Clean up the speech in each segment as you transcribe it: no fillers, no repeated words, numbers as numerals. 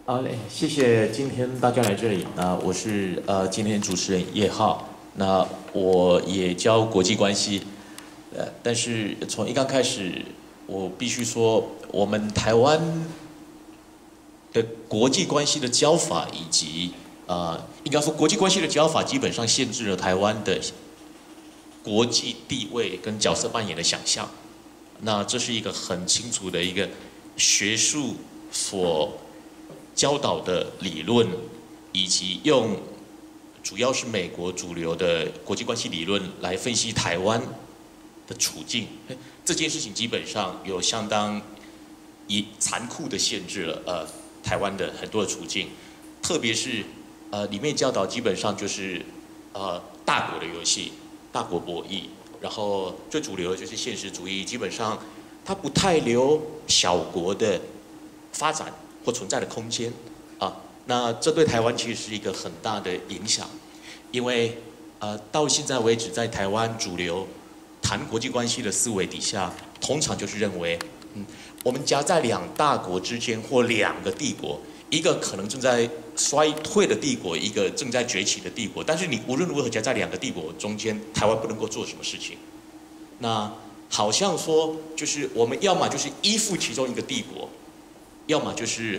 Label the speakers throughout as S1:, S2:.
S1: 谢谢今天大家来这里。我是今天主持人叶浩。那我也教国际关系，但是从一刚开始，我必须说，我们台湾的国际关系的教法以及应该说国际关系的教法基本上限制了台湾的国际地位跟角色扮演的想象。那这是一个很清楚的一个学术所教导的理论，以及用主要是美国主流的国际关系理论来分析台湾的处境，这件事情基本上有相当残酷的限制了台湾的很多的处境，特别是里面教导基本上就是大国的游戏、大国博弈，然后最主流的就是现实主义，基本上它不太留小国的发展或存在的空间那这对台湾其实是一个很大的影响，因为到现在为止，在台湾主流谈国际关系的思维底下，通常就是认为，我们夹在两大国之间或两个帝国，一个可能正在衰退的帝国，一个正在崛起的帝国，但是你无论如何夹在两个帝国中间，台湾不能够做什么事情。那好像说，就是我们要么就是依附其中一个帝国，要么就是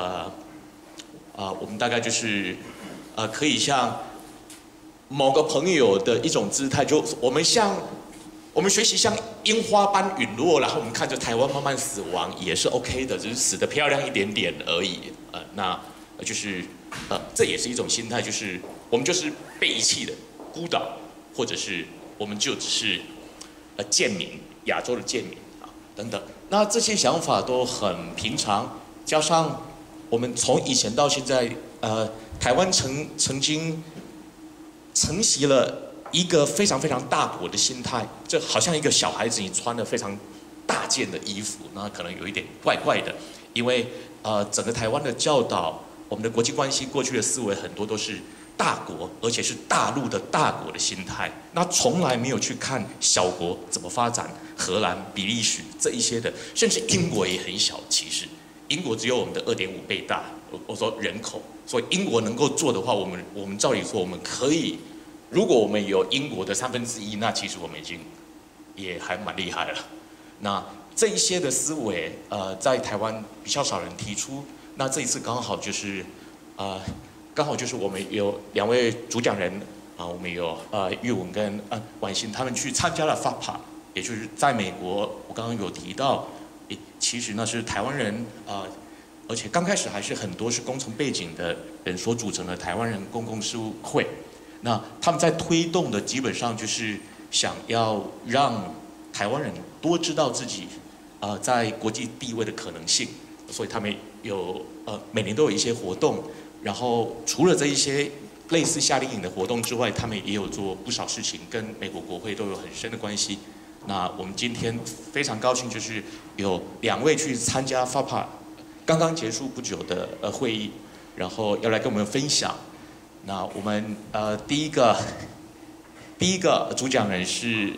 S1: 我们大概就是可以像某个朋友的一种姿态，就我们学习像樱花般陨落，然后我们看着台湾慢慢死亡，也是 OK 的，只是死得漂亮一点点而已。那就是这也是一种心态，就是我们就是被遗弃的孤岛，或者是我们就只是贱民，亚洲的贱民等等。那这些想法都很平常，加上我们从以前到现在，台湾曾经承袭了一个非常非常大国的心态，这好像一个小孩子，你穿了非常大件的衣服，那可能有一点怪怪的，因为整个台湾的教导，我们的国际关系过去的思维很多都是大国，而且是大陆的大国的心态，那从来没有去看小国怎么发展，荷兰、比利时这一些的，甚至英国也很小，其实英国只有我们的2.5倍大，我说人口，所以英国能够做的话，我们照理说我们可以，如果我们有英国的1/3，那其实我们已经也还蛮厉害了。那这一些的思维，在台湾比较少人提出。那这一次刚好就是，我们有2位主讲人我们有玉文跟婉欣他们去参加了 FAPA， 也就是在美国，我刚刚有提到，其实那是台湾人而且刚开始还是很多是工程背景的人所组成的台湾人公共事务会。那他们在推动的基本上就是想要让台湾人多知道自己在国际地位的可能性，所以他们有每年都有一些活动，然后除了这一些类似夏令营的活动之外，他们也有做不少事情，跟美国国会都有很深的关系。那我们今天非常高兴，就是有2位去参加 FAPA 刚刚结束不久的会议，然后要来跟我们分享。那我们第一个主讲人是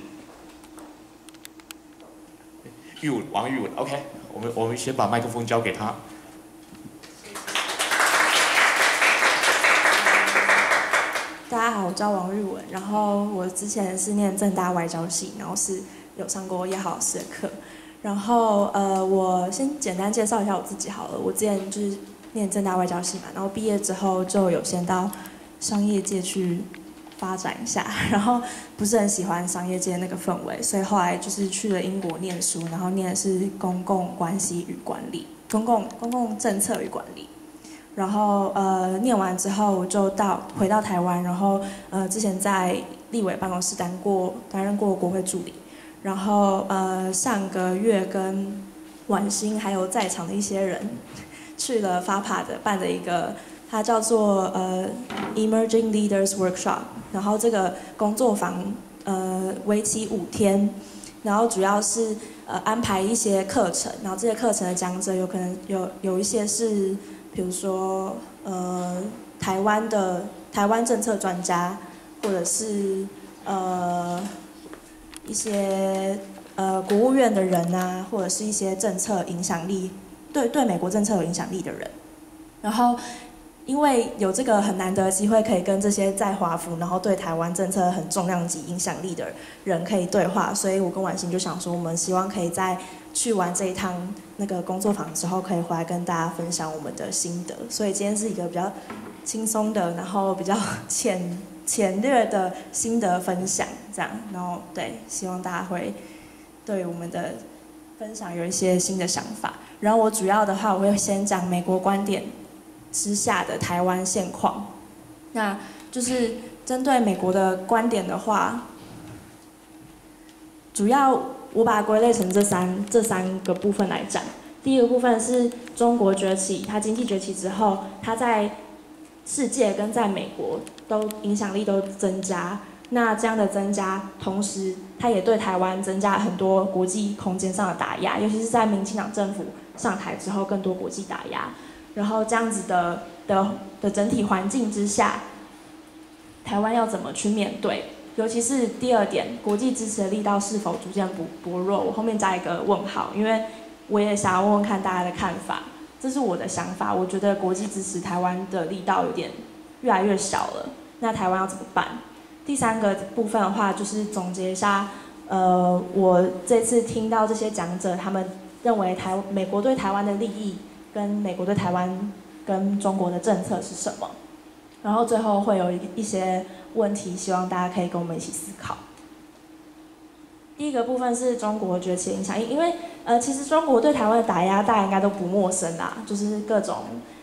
S1: 王玉文 ，OK， 我们先把麦克风交给他。
S2: 大家好，我叫王玉文，然后我之前是念政大外交系，然后是有上过叶浩老师的课。然后我先简单介绍一下我自己好了。我之前就是念政大外交系嘛，然后毕业之后就有先到商业界去发展一下，然后不是很喜欢商业界那个氛围，所以后来就是去了英国念书，然后念的是公共关系与管理，公共政策与管理。然后念完之后就回到台湾，然后之前在立委办公室担任过国会助理，然后上个月跟婉欣还有在场的一些人去了 FAPA 办的一个，它叫做Emerging Leaders Workshop， 然后这个工作坊为期5天，然后主要是安排一些课程，然后这些课程的讲者有可能有一些是比如说台湾政策专家，或者是一些国务院的人啊，或者是一些政策影响力对美国政策有影响力的人。 然后因为有这个很难得的机会，可以跟这些在华府，然后对台湾政策很重量级影响力的人可以对话，所以我跟婉欣就想说，我们希望可以在去完这一趟那个工作坊之后，可以回来跟大家分享我们的心得。所以今天是一个比较轻松的，然后比较浅略的心得分享，这样，然后对，希望大家会对我们的分享有一些新的想法。然后我主要的话，我会先讲美国观点之下的台湾现况。那就是针对美国的观点的话，主要我把它归类成这三个部分来讲。第一个部分是中国崛起，它经济崛起之后，它在世界跟在美国都影响力都增加。那这样的增加，同时它也对台湾增加很多国际空间上的打压，尤其是在民进党政府上台之后，更多国际打压。然后这样子的整体环境之下，台湾要怎么去面对？尤其是第二点，国际支持的力道是否逐渐薄弱？我后面加一个问号，因为我也想要问问看大家的看法。这是我的想法，我觉得国际支持台湾的力道有点越来越小了。那台湾要怎么办？第三个部分的话，就是总结一下，我这次听到这些讲者，他们认为美国对台湾的利益，跟美国对台湾跟中国的政策是什么？然后最后会有一些问题，希望大家可以跟我们一起思考。第一个部分是中国崛起的影响，因为其实中国对台湾的打压大家应该都不陌生啦，就是各种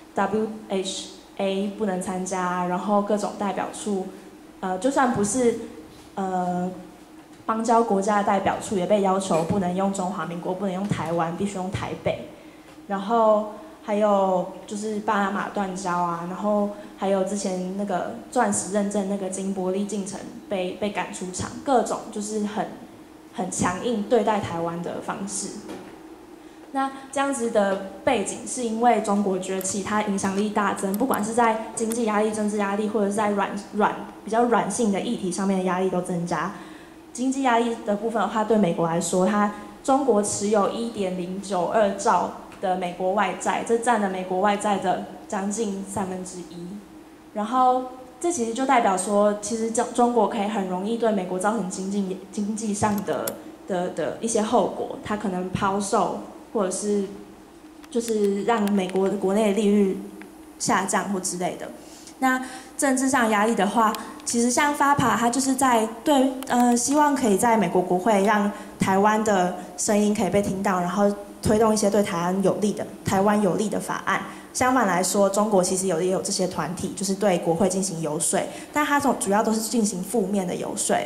S2: WHA 不能参加，然后各种代表处，就算不是邦交国家的代表处，也被要求不能用中华民国，不能用台湾，必须用台北。然后还有就是巴拿马断交啊，然后还有之前那个钻石认证那个金伯利进程被赶出场，各种就是很强硬对待台湾的方式。那这样子的背景是因为中国崛起，它影响力大增，不管是在经济压力、政治压力，或者是在比较软性的议题上面的压力都增加。经济压力的部分的话，对美国来说，中国持有1.092兆的美国外债，这占了美国外债的将近1/3。然后这其实就代表说，其实中国可以很容易对美国造成经济上的一些后果，它可能抛售，或者是就是让美国的国内的利率下降或之类的。那政治上压力的话，其实像FAPA，它就是在希望可以在美国国会让台湾的声音可以被听到，然后推动一些对台湾有利的法案。相反来说，中国其实也有这些团体，就是对国会进行游说，但它主要都是进行负面的游说，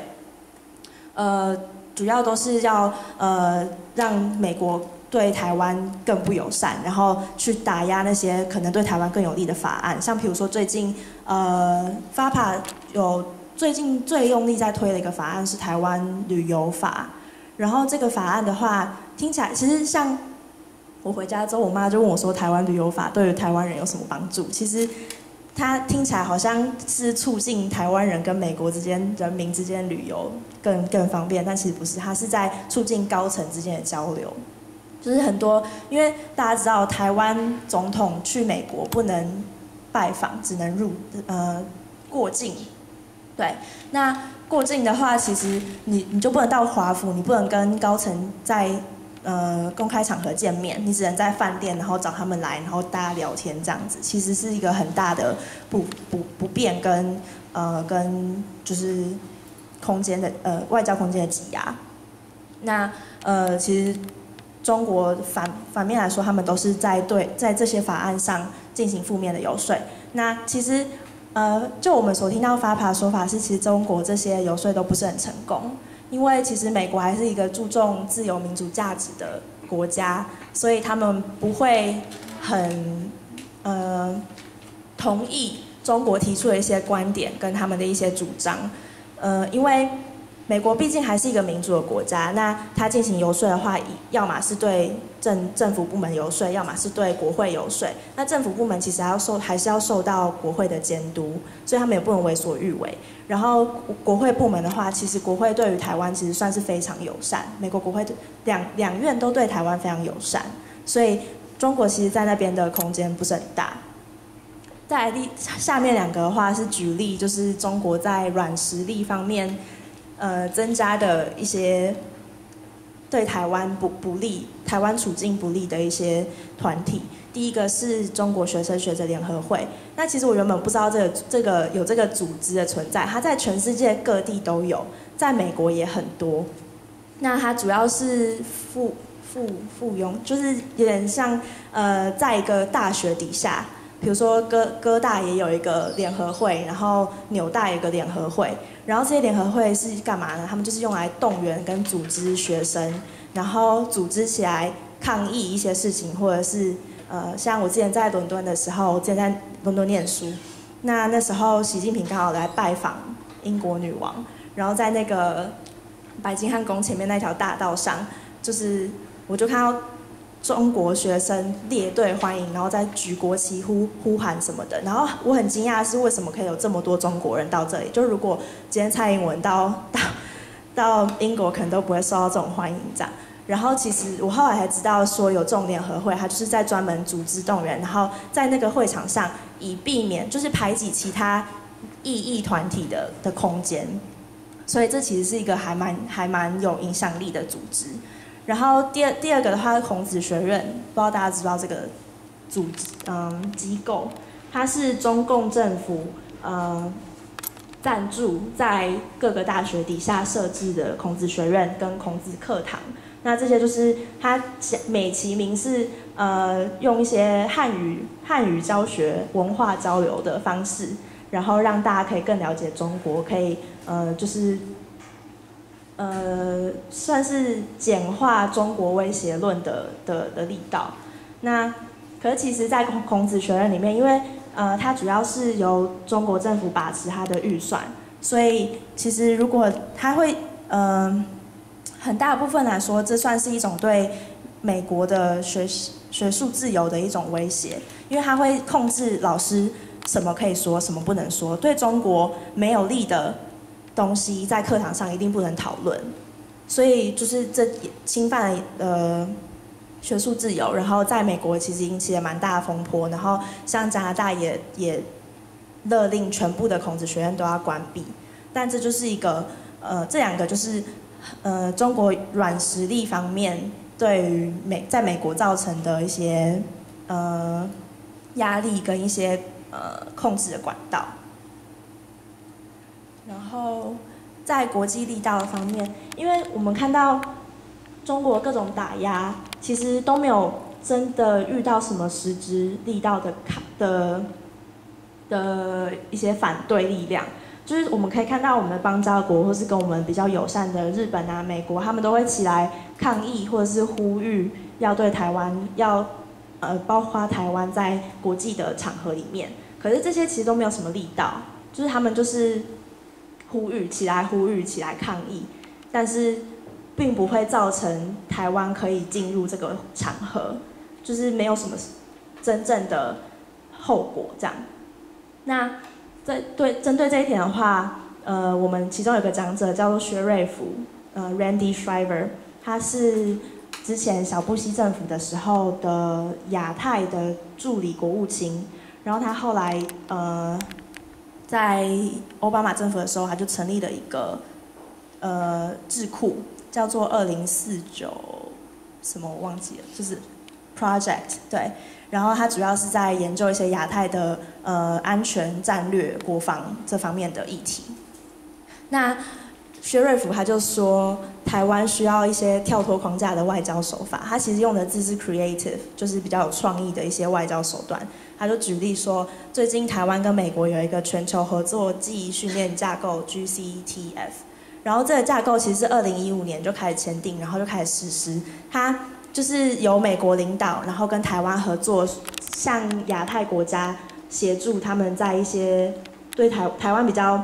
S2: 主要都是要让美国对台湾更不友善，然后去打压那些可能对台湾更有利的法案。像比如说最近FAPA 最近最用力在推的一个法案是台湾旅游法，然后这个法案的话听起来其实像我回家之后，我妈就问我说台湾旅游法对于台湾人有什么帮助？其实它听起来好像是促进台湾人跟美国人民之间旅游更方便，但其实不是，它是在促进高层之间的交流。就是很多，因为大家知道台湾总统去美国不能拜访，只能过境。对，那过境的话，其实你就不能到华府，你不能跟高层在公开场合见面，你只能在饭店，然后找他们来，然后大家聊天这样子，其实是一个很大的不便跟就是空间的外交空间的挤压。那其实中国反面来说，他们都是在这些法案上进行负面的游说。那其实就我们所听到FAPA的说法是，其实中国这些游说都不是很成功。因为其实美国还是一个注重自由民主价值的国家，所以他们不会很同意中国提出的一些观点跟他们的一些主张。因为美国毕竟还是一个民主的国家，那他进行游说的话，要么是对政府部门游说，要么是对国会游说。那政府部门其实还是要受到国会的监督，所以他们也不能为所欲为。然后国会部门的话，其实国会对于台湾其实算是非常友善，美国国会两院都对台湾非常友善，所以中国其实在那边的空间不是很大。 在下面2个的话是举例，就是中国在软实力方面，增加的一些对台湾不利、台湾处境不利的一些团体。第一个是中国学生学者联合会，那其实我原本不知道有这个组织的存在，它在全世界各地都有，在美国也很多。那它主要是附庸，就是有点像在一个大学底下。比如说哥大也有一个联合会，然后纽大有一个联合会，然后这些联合会是干嘛呢？他们就是用来动员跟组织学生，然后组织起来抗议一些事情，或者是像我之前在伦敦的时候，我之前在伦敦念书，那时候习近平刚好来拜访英国女王，然后在那个白金汉宫前面那条大道上，就是我就看到中国学生列队欢迎，然后在举国旗呼喊什么的。然后我很惊讶的是，为什么可以有这么多中国人到这里？就如果今天蔡英文到英国，可能都不会受到这种欢迎这样。然后其实我后来才知道，说有这种联合会，它就是在专门组织动员，然后在那个会场上，以避免就是排挤其他异议团体的空间。所以这其实是一个还蛮有影响力的组织。然后第二个的话，孔子学院，不知道大家知不知道这个机构，它是中共政府赞助在各个大学底下设置的孔子学院跟孔子课堂。那这些就是它美其名是用一些汉语教学、文化交流的方式，然后让大家可以更了解中国，可以就是算是简化中国威胁论的力道。那可是其实，在孔子学院里面，因为它主要是由中国政府把持它的预算，所以其实如果它会很大部分来说，这算是一种对美国的学术自由的一种威胁，因为它会控制老师什么可以说，什么不能说，对中国没有利的东西在课堂上一定不能讨论，所以就是这侵犯了学术自由，然后在美国其实引起了蛮大的风波，然后像加拿大也勒令全部的孔子学院都要关闭，但这就是一个这2个就是中国软实力方面对于在美国造成的一些压力跟一些控制的管道。然后在国际力道的方面，因为我们看到中国各种打压，其实都没有真的遇到什么实质力道的一些反对力量。就是我们可以看到我们的邦交国或是跟我们比较友善的日本啊、美国，他们都会起来抗议或者是呼吁要对台湾包括台湾在国际的场合里面。可是这些其实都没有什么力道，就是他们就是呼吁起来抗议，但是并不会造成台湾可以进入这个场合，就是没有什么真正的后果这样。那针对这一点的话，我们其中有个讲者叫做薛瑞福，Randy Shriver， 他是之前小布希政府的时候的亚太的助理国务卿，然后他后来在奥巴马政府的时候，他就成立了一个智库，叫做2049什么我忘记了，就是 Project 对。然后它主要是在研究一些亚太的安全战略、国防这方面的议题。那薛瑞福他就说，台湾需要一些跳脱框架的外交手法。他其实用的字是 creative， 就是比较有创意的一些外交手段。他就举例说，最近台湾跟美国有一个全球合作记忆训练架构 GCTF， 然后这个架构其实是2015年就开始签订，然后就开始实施。它就是由美国领导，然后跟台湾合作，向亚太国家协助他们在一些对台湾比较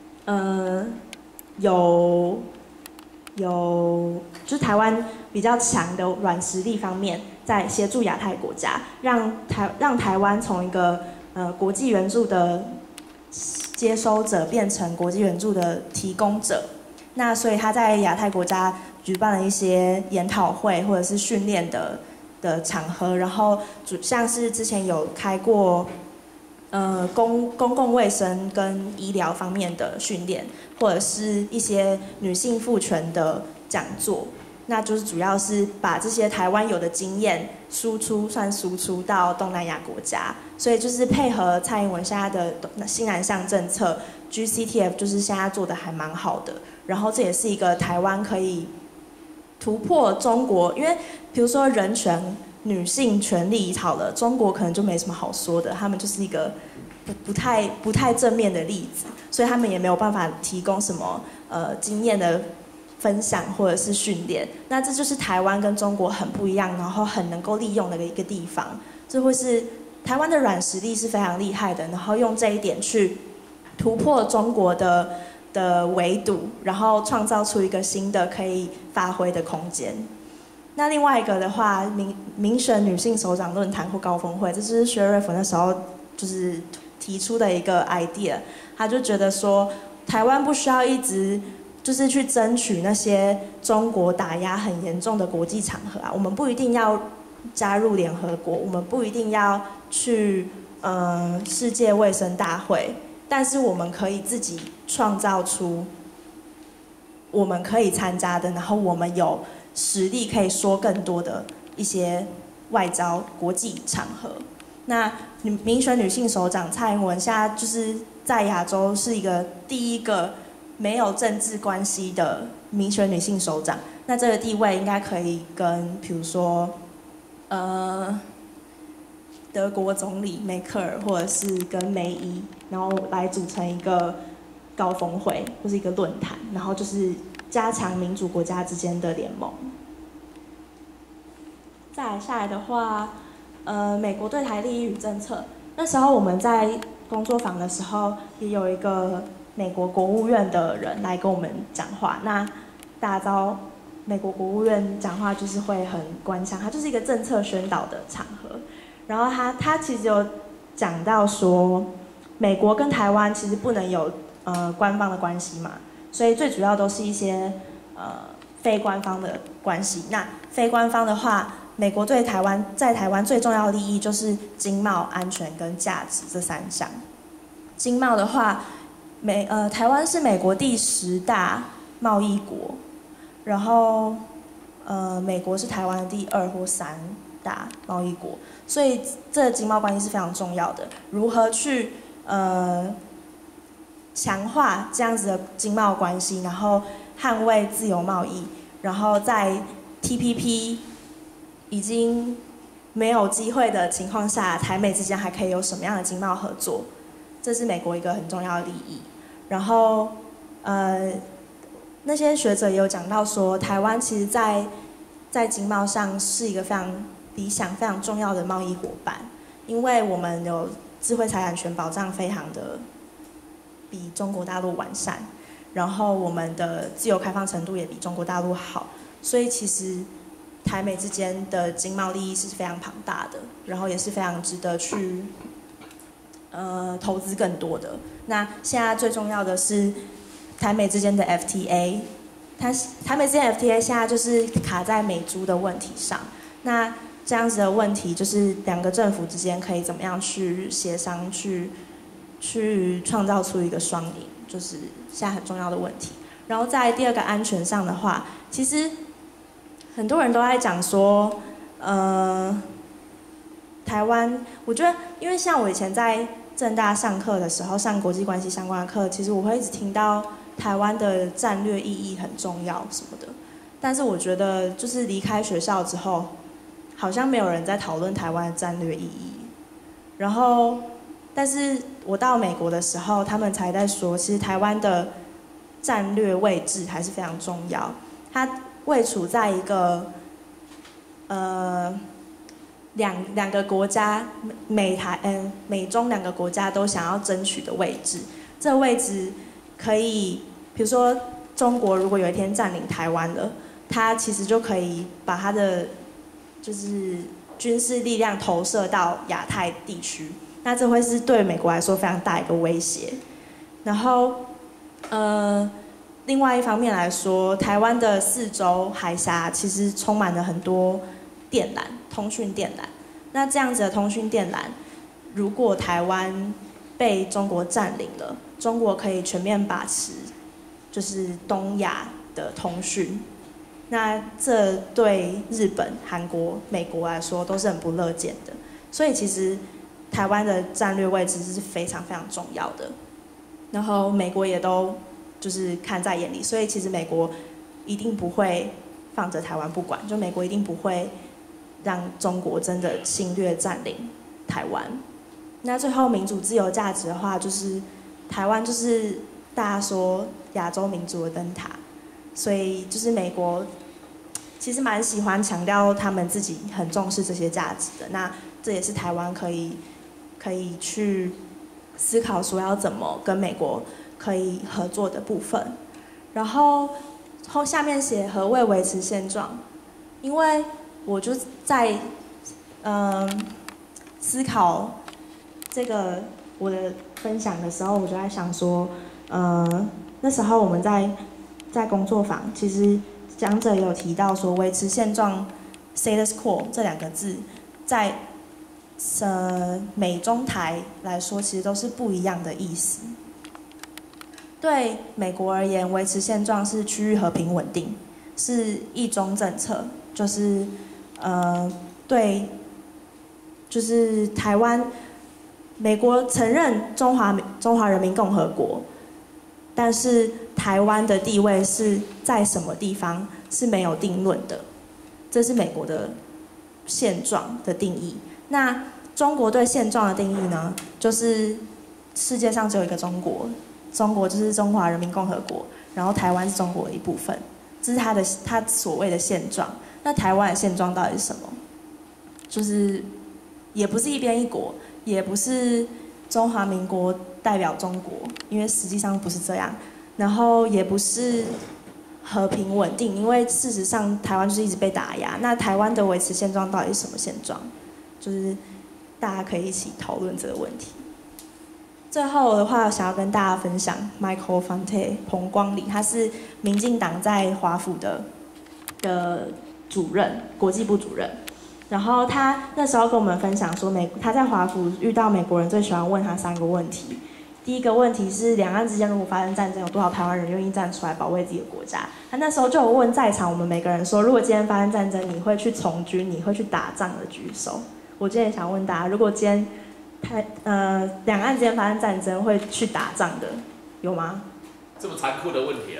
S2: 就是台湾比较强的软实力方面，在协助亚太国家，让台湾从一个国际援助的接收者变成国际援助的提供者。那所以他在亚太国家举办了一些研讨会或者是训练的场合，然后像是之前有开过公共卫生跟医疗方面的训练，或者是一些女性妇权的讲座。那就是主要是把这些台湾有的经验输出到东南亚国家，所以就是配合蔡英文现在的新南向政策 ，GCTF 就是现在做的还蛮好的。然后这也是一个台湾可以突破中国，因为比如说人权、女性权利好了，中国可能就没什么好说的，他们就是一个不太正面的例子，所以他们也没有办法提供什么经验的分享或者是训练。那这就是台湾跟中国很不一样，然后很能够利用的一个地方。这会是台湾的软实力是非常厉害的，然后用这一点去突破中国的围堵，然后创造出一个新的可以发挥的空间。那另外一个的话，民选女性首长论坛或高峰会，这是薛瑞福那时候就是提出的一个 idea。他就觉得说，台湾不需要一直就是去争取那些中国打压很严重的国际场合啊，我们不一定要加入联合国，我们不一定要去世界卫生大会，但是我们可以自己创造出我们可以参加的，然后我们有实力可以说更多的一些外交国际场合。那民选女性首长蔡英文现在就是在亚洲是一个第一个没有政治关系的民选女性首长，那这个地位应该可以跟比如说德国总理梅克尔或者是跟梅伊，然后来组成一个高峰会或是一个论坛，然后就是加强民主国家之间的联盟。再来下来的话，美国对台利益与政策，那时候我们在工作坊的时候，也有一个美国国务院的人来跟我们讲话。那大家知道，美国国务院讲话就是会很官腔，它就是一个政策宣导的场合。然后他其实有讲到说，美国跟台湾其实不能有官方的关系嘛，所以最主要都是一些非官方的关系。那非官方的话，美国对在台湾最重要的利益就是经贸、安全跟价值这3项。经贸的话，台湾是美国第10大贸易国，然后美国是台湾的第2或3大贸易国，所以这个经贸关系是非常重要的。如何去强化这样子的经贸关系，然后捍卫自由贸易，然后在 TPP 已经没有机会的情况下，台美之间还可以有什么样的经贸合作？这是美国一个很重要的利益。然后那些学者也有讲到说，台湾其实在经贸上是一个非常理想、非常重要的贸易伙伴，因为我们有智慧财产权保障非常的比中国大陆完善，然后我们的自由开放程度也比中国大陆好，所以其实台美之间的经贸利益是非常庞大的，然后也是非常值得去投资更多的。那现在最重要的是台美之间的 FTA， 台美之间的 FTA 现在就是卡在美猪的问题上。那这样子的问题就是2个政府之间可以怎么样去协商，去创造出一个双赢，就是现在很重要的问题。然后在第2个安全上的话，其实很多人都在讲说，台湾，我觉得因为像我以前在政大上课的时候，上国际关系相关的课，其实我会一直听到台湾的战略意义很重要什么的。但是我觉得就是离开学校之后，好像没有人在讨论台湾的战略意义。然后，但是我到美国的时候，他们才在说，其实台湾的战略位置还是非常重要。它位处在一个两个国家美中2个国家都想要争取的位置。这个位置可以，比如说中国如果有一天占领台湾了，它其实就可以把它的就是军事力量投射到亚太地区，那这会是对美国来说非常大一个威胁。然后另外一方面来说，台湾的4周海峡其实充满了很多电缆、通讯电缆。那这样子的通讯电缆， 如果台湾被中国占领了，中国可以全面把持就是东亚的通讯，那这对日本、韩国、美国来说都是很不乐见的。所以其实台湾的战略位置是非常非常重要的，然后美国也都就是看在眼里，所以其实美国一定不会放着台湾不管，就美国一定不会让中国真的侵略占领台湾。那最后民主自由价值的话，就是台湾就是大家说亚洲民主的灯塔，所以就是美国其实蛮喜欢强调他们自己很重视这些价值的。那这也是台湾可以去思考说要怎么跟美国可以合作的部分。然后下面写何谓维持现状，因为我就在思考这个我的分享的时候，我就在想说，那时候我们在工作坊，其实讲者有提到说维持现状 status quo 这两个字，在美中台来说，其实都是不一样的意思。对美国而言，维持现状是区域和平稳定，是一中政策，就是对，就是台湾，美国承认中华人民共和国，但是台湾的地位是在什么地方是没有定论的，这是美国的现状的定义。那中国对现状的定义呢，就是世界上只有一个中国，中国就是中华人民共和国，然后台湾是中国的一部分，这是他所谓的现状。那台湾的现状到底是什么？就是也不是一边一国，也不是中华民国代表中国，因为实际上不是这样。然后也不是和平稳定，因为事实上台湾就是一直被打压。那台湾的维持现状到底是什么现状？就是大家可以一起讨论这个问题。最后的话，想要跟大家分享 Michael Fante 彭光礼，他是民进党在华府的主任，国际部主任。然后他那时候跟我们分享说，他在华府遇到美国人最喜欢问他3个问题。第一个问题是，两岸之间如果发生战争，有多少台湾人愿意站出来保卫自己的国家？他那时候就有问在场我们每个人说，如果今天发生战争，你会去从军，你会去打仗的举手。我今天也想问大家，如果今天两岸之间发生战争，会去打仗的有吗？
S1: 这么残酷的问题啊！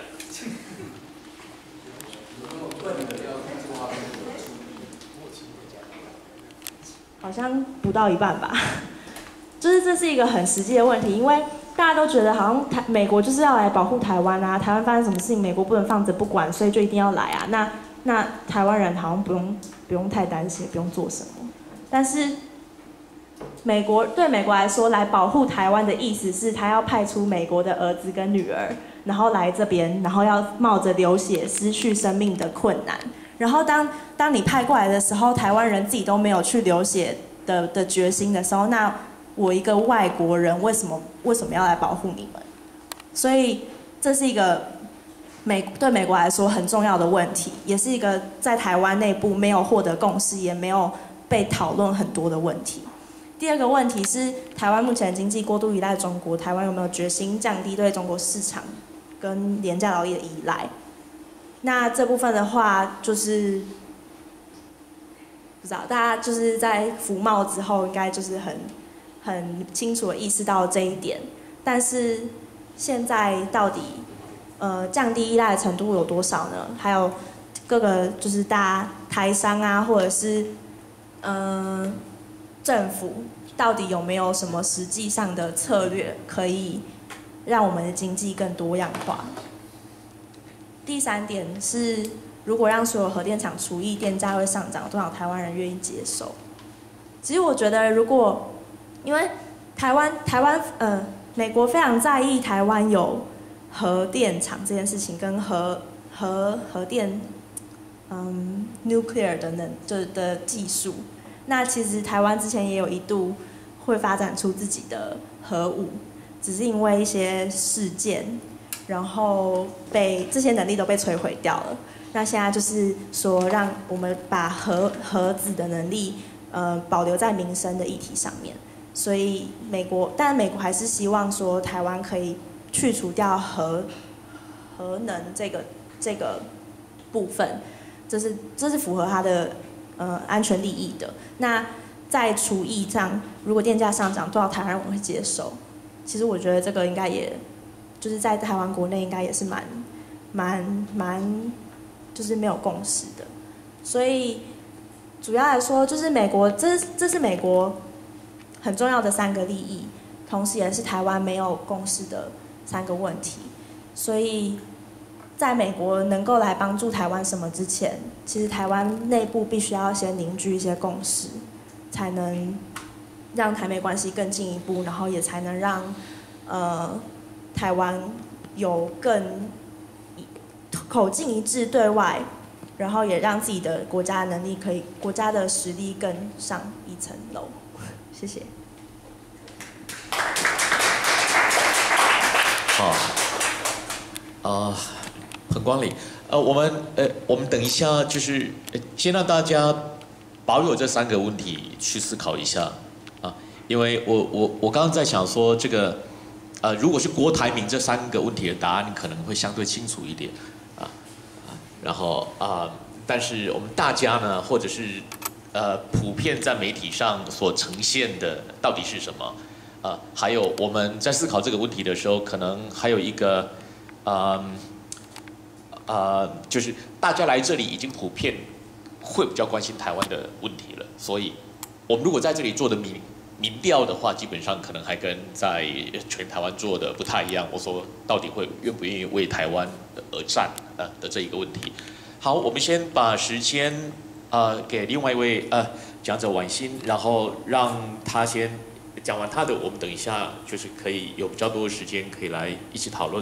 S2: 好像不到一半吧。就是这是一个很实际的问题，因为大家都觉得好像美国就是要来保护台湾啊，台湾发生什么事情，美国不能放着不管，所以就一定要来啊。那台湾人好像不用太担心，不用做什么。但是对美国来说，来保护台湾的意思是，他要派出美国的儿子跟女儿，然后来这边，然后要冒着流血、失去生命的困难。然后当你派过来的时候，台湾人自己都没有去流血的决心的时候，那我一个外国人为什么要来保护你们？所以这是一个对美国来说很重要的问题，也是一个在台湾内部没有获得共识，也没有被讨论很多的问题。第二个问题是，台湾目前经济过度依赖中国，台湾有没有决心降低对中国市场跟廉价劳力的依赖？那这部分的话，就是不知道大家就是在服贸之后，应该就是很清楚的意识到这一点。但是现在到底降低依赖的程度有多少呢？还有各个就是大家台商啊，或者是政府到底有没有什么实际上的策略，可以让我们的经济更多样化？第三点是，如果让所有核电厂除役，电价会上涨，多少台湾人愿意接受？其实我觉得，因为美国非常在意台湾有核电厂这件事情，跟核电nuclear 的技术。那其实台湾之前也有一度会发展出自己的核武，只是因为一些事件，然后这些能力都被摧毁掉了。那现在就是说，让我们把核子的能力保留在民生的议题上面。 所以但美国还是希望说台湾可以去除掉核能这个部分，这是符合它的安全利益的。那在厨艺上，如果电价上涨，多少台湾人会接受？其实我觉得这个应该也就是在台湾国内应该也是蛮就是没有共识的。所以主要来说，就是美国这是美国很重要的3个利益，同时也是台湾没有共识的3个问题。所以在美国能够来帮助台湾什么之前，其实台湾内部必须要先凝聚一些共识，才能让台美关系更进一步，然后也才能让台湾有更口径一致对外，然后也让自己的国家的能力国家的实力更上一层楼。谢谢。
S1: 好，很光临。我们等一下就是先让大家保有这3个问题去思考一下啊，因为我刚刚在想说这个如果是郭台铭这3个问题的答案可能会相对清楚一点然后但是我们大家呢，或者是普遍在媒体上所呈现的到底是什么？还有我们在思考这个问题的时候，可能还有一个就是大家来这里已经普遍会比较关心台湾的问题了，所以我们如果在这里做的民调的话，基本上可能还跟在全台湾做的不太一样。我说到底愿不愿意为台湾而战的这一个问题。好，我们先把时间给另外一位讲者婉欣，然后让他先讲完他的，我们等一下就是可以有比较多的时间可以来一起讨论。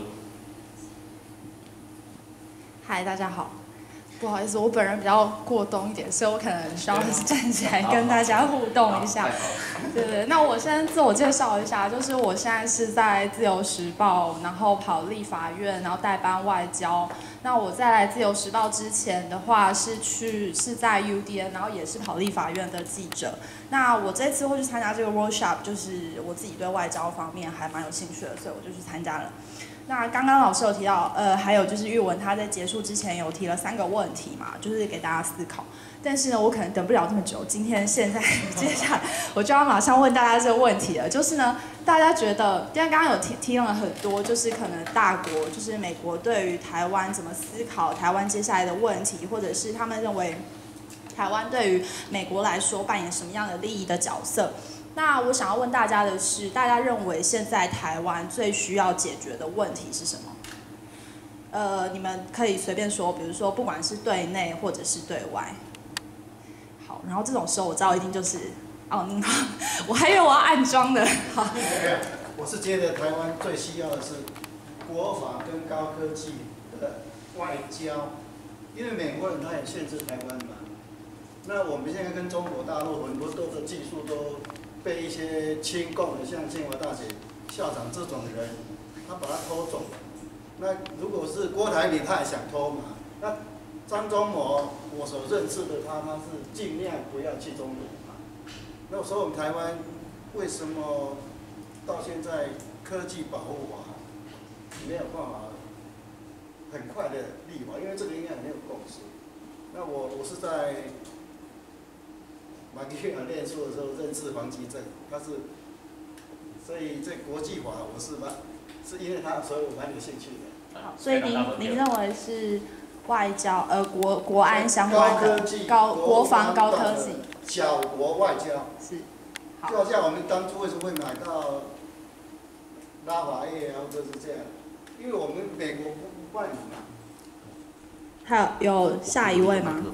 S3: 嗨，大家好。不好意思，我本人比较过动一点，所以我可能需要站起来跟大家互动一下。对，那我先自我介绍一下，就是我现在是在自由时报，然后跑立法院，然后代班外交。那我在来自由时报之前的话，是在 UDN， 然后也是跑立法院的记者。那我这次会去参加这个 workshop， 就是我自己对外交方面还蛮有兴趣的，所以我就去参加了。那刚刚老师有提到，还有就是玉文他在结束之前有提了3个问题嘛，就是给大家思考。但是呢，我可能等不了这么久，接下来我就要马上问大家这个问题了，就是呢，大家觉得，因为刚刚有提了很多，就是可能大国，就是美国对于台湾怎么思考台湾接下来的问题，或者是他们认为台湾对于美国来说扮演什么样的利益的角色。那我想要问大家的是，大家认为现在台湾最需要解决的问题是什么？你们可以随便说，比如说不管是对内或者是对外。好，然后这种时候我知道一定就是您好，我还以为我要暗装的。好，
S4: 我是觉得台湾最需要的是国防跟高科技的外交，因为美国人他也限制台湾嘛。那我们现在跟中国大陆很多的技术都被一些亲共的，像清华大学校长这种人，他把它偷走了。那如果是郭台铭，他也想偷嘛。那张忠谋，我所认识的他是尽量不要去中国嘛。那所以我们台湾为什么到现在科技保护法没有办法很快的立法？因为这个应该没有共识。那我是在马基远念书的时候认识黄基正，所以这国际法我是因为他，所以我蛮有兴趣的。
S3: 好，所以您认为是外交国安相关的国防高科技
S4: 小国外交
S3: 是，好，
S4: 就好像我们当初为什么会买到拉法叶啊，或者是这样，因为我们美国不办理嘛。
S3: 还有下一位吗？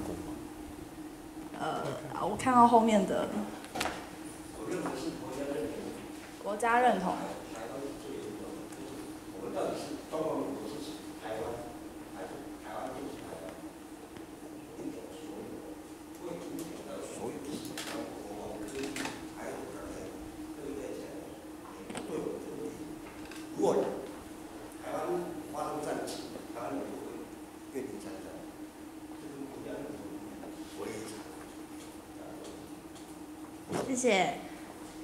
S3: 我看到后面的国家认同。
S4: 我们到底是中华民国是指台湾，还是台湾就是台湾？一种所有为主体的所有事，包括国防科技，还有对不对？对我这个问题，如果台湾发生战争，台湾也会面临战争，这跟国家认同我也讲。
S3: 谢谢。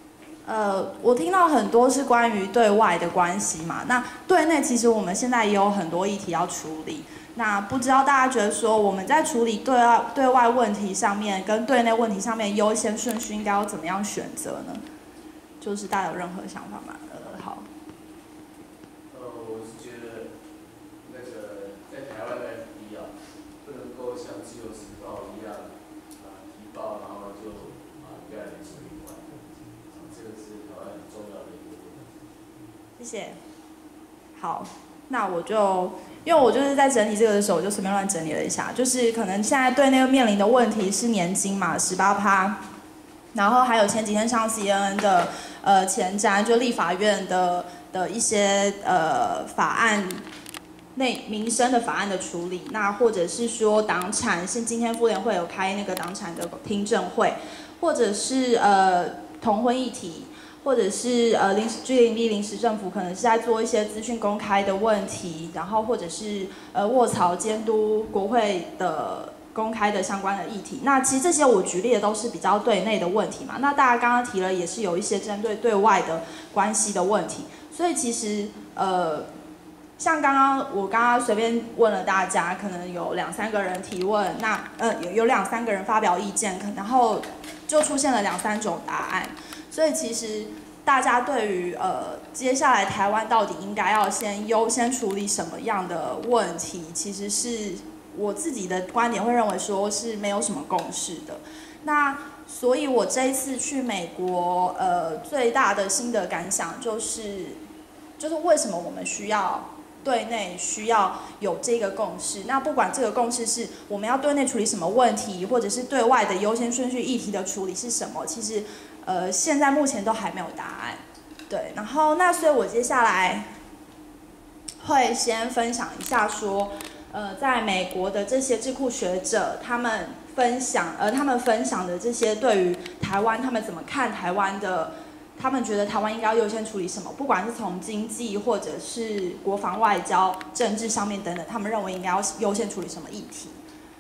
S3: 我听到很多是关于对外的关系嘛，那对内其实我们现在也有很多议题要处理。那不知道大家觉得说我们在处理对外问题上面跟对内问题上面优先顺序应该要怎么样选择呢？就是大家有任何想法吗？好。
S5: 我是觉得那个在台湾的 FB 啊，不能够像自由时报一样提报，然后就一概的处理完，这个是台湾很重要的一个问题。
S3: 谢谢。好，那我就。因为我就是在整理这个的时候，我就随便乱整理了一下，就是可能现在对那个面临的问题是年金嘛，18%，然后还有前几天上 CNN 的前瞻，就立法院的一些法案民生的法案的处理，那或者是说党产，是今天妇联会有开那个党产的听证会，或者是同婚议题。或者是临时政府可能是在做一些资讯公开的问题，然后或者是卧槽监督国会的公开的相关的议题。那其实这些我举例的都是比较对内的问题嘛。那大家刚刚提了，也是有一些针对对外的关系的问题。所以其实像我刚刚随便问了大家，可能有2-3个人提问，那有2-3个人发表意见，然后就出现了2-3种答案。所以其实大家对于接下来台湾到底应该要优先处理什么样的问题，其实是我自己的观点会认为说是没有什么共识的。那所以我这一次去美国，最大的心得感想就是为什么我们需要对内需要有这个共识。那不管这个共识是我们要对内处理什么问题，或者是对外的优先顺序议题的处理是什么，其实现在目前都还没有答案。对，然后那所以我接下来会先分享一下说，在美国的这些智库学者他们分享的这些对于台湾他们怎么看台湾的。他们觉得台湾应该要优先处理什么，不管是从经济或者是国防、外交、政治上面等等，他们认为应该要优先处理什么议题。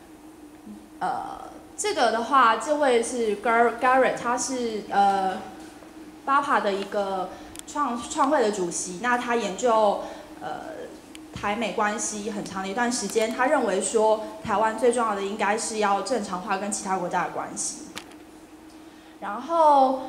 S3: 这个的话，这位是 Garrett， 他是BAPA 的一个创会的主席，那他研究台美关系很长的一段时间，他认为说台湾最重要的应该是要正常化跟其他国家的关系。然后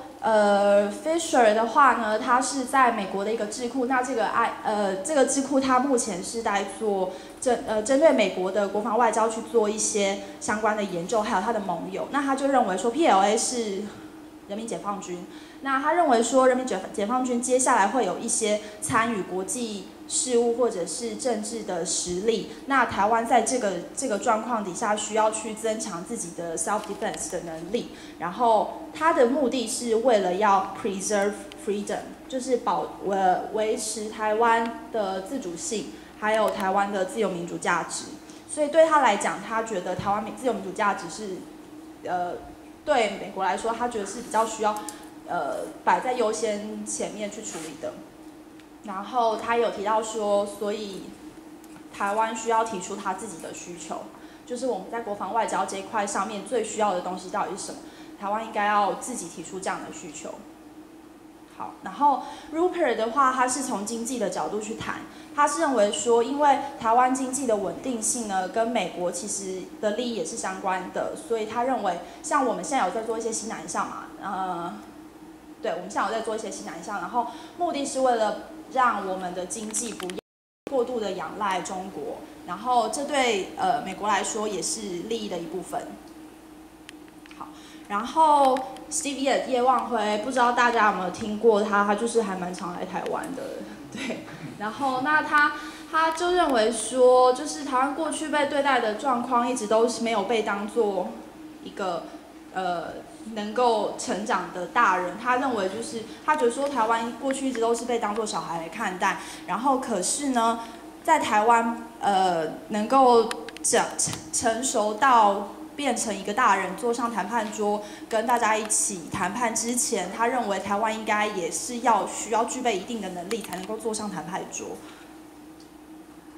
S3: Fisher 的话呢，他是在美国的一个智库，那这个智库它目前是在做针对美国的国防外交去做一些相关的研究，还有他的盟友。那他就认为说 PLA 是人民解放军，那他认为说人民解放军接下来会有一些参与国际事务或者是政治的实力，那台湾在这个状况底下需要去增强自己的 self defense 的能力，然后它的目的是为了要 preserve freedom， 就是维持台湾的自主性，还有台湾的自由民主价值。所以对他来讲，他觉得台湾自由民主价值是对美国来说，他觉得是比较需要摆在优先前面去处理的。然后他有提到说，所以台湾需要提出他自己的需求，就是我们在国防外交这一块上面最需要的东西到底是什么？台湾应该要自己提出这样的需求。好，然后 Rupert 的话，他是从经济的角度去谈，他是认为说，因为台湾经济的稳定性呢，跟美国其实的利益也是相关的，所以他认为，像我们现在有在做一些新南向嘛，对，我们现在有在做一些新南向，然后目的是为了让我们的经济不要过度的仰赖中国，然后这对美国来说也是利益的一部分。好，然后 Steve 叶望辉，不知道大家有没有听过他？他就是还蛮常来台湾的，对。然后那他就认为说，就是台湾过去被对待的状况一直都是没有被当作一个能够成长的大人，他认为就是他觉得说台湾过去一直都是被当作小孩来看待，然后可是呢，在台湾能够成熟到变成一个大人，坐上谈判桌跟大家一起谈判之前，他认为台湾应该也是需要具备一定的能力才能够坐上谈判桌。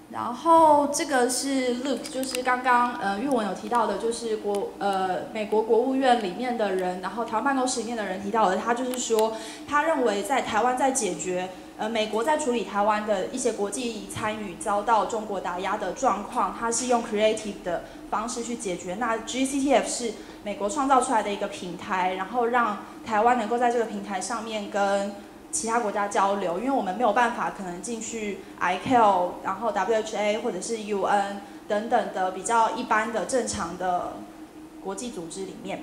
S3: 然后这个是 Luke， 就是刚刚玉文有提到的，就是美国国务院里面的人，然后台湾办公室里面的人提到的，他就是说，他认为在台湾在解决美国在处理台湾的一些国际参与遭到中国打压的状况，它是用 creative 的方式去解决。那 GCTF 是美国创造出来的一个平台，然后让台湾能够在这个平台上面跟其他国家交流，因为我们没有办法可能进去 ICAO， 然后 WHA 或者是 UN 等等的比较一般的正常的国际组织里面。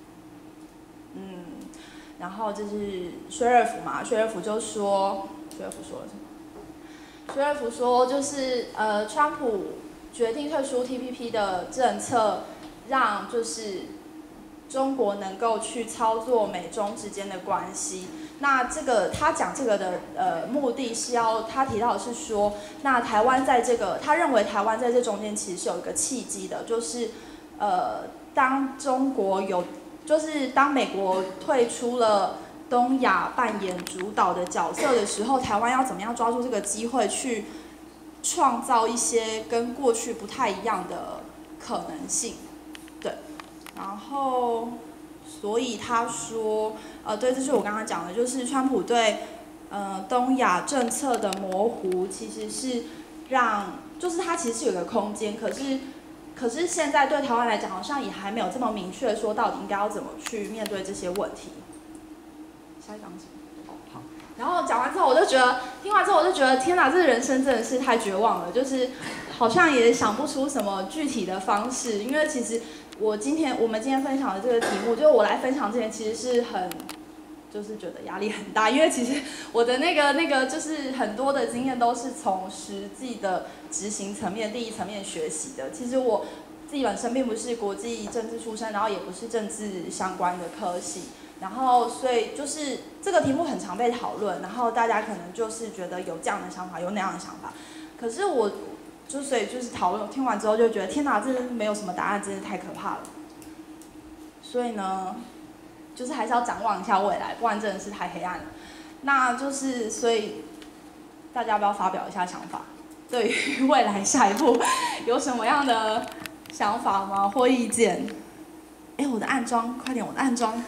S3: 然后这是薛瑞福嘛，薛瑞福就说，薛瑞福说了什么？薛瑞福说就是川普决定退出 TPP 的政策，让就是中国能够去操作美中之间的关系。那这个他讲这个的目的是他提到的是说，那台湾在这个他认为台湾在这中间其实是有一个契机的，就是当中国就是当美国退出了东亚扮演主导的角色的时候，台湾要怎么样抓住这个机会去创造一些跟过去不太一样的可能性，对，然后。所以他说，对，这是我刚刚讲的，就是川普对东亚政策的模糊，其实是就是它其实是有个空间，可是现在对台湾来讲，好像也还没有这么明确说到底应该要怎么去面对这些问题。下一章是好，然后讲完之后，听完之后我就觉得，天哪，这人生真的是太绝望了，就是好像也想不出什么具体的方式，因为其实。我们今天分享的这个题目，就是我来分享之前，其实是就是觉得压力很大，因为其实我的那个就是很多的经验都是从实际的执行层面、第一层面学习的。其实我自己本身并不是国际政治出身，然后也不是政治相关的科系，然后所以就是这个题目很常被讨论，然后大家可能就是觉得有这样的想法，有那样的想法，可是所以就是讨论听完之后就觉得天哪，这没有什么答案，真是太可怕了。所以呢，就是还是要展望一下未来，不然真的是太黑暗了。那就是所以大家要不要发表一下想法？对于未来下一步有什么样的想法吗？或意见？我的暗装，快点，我的暗装。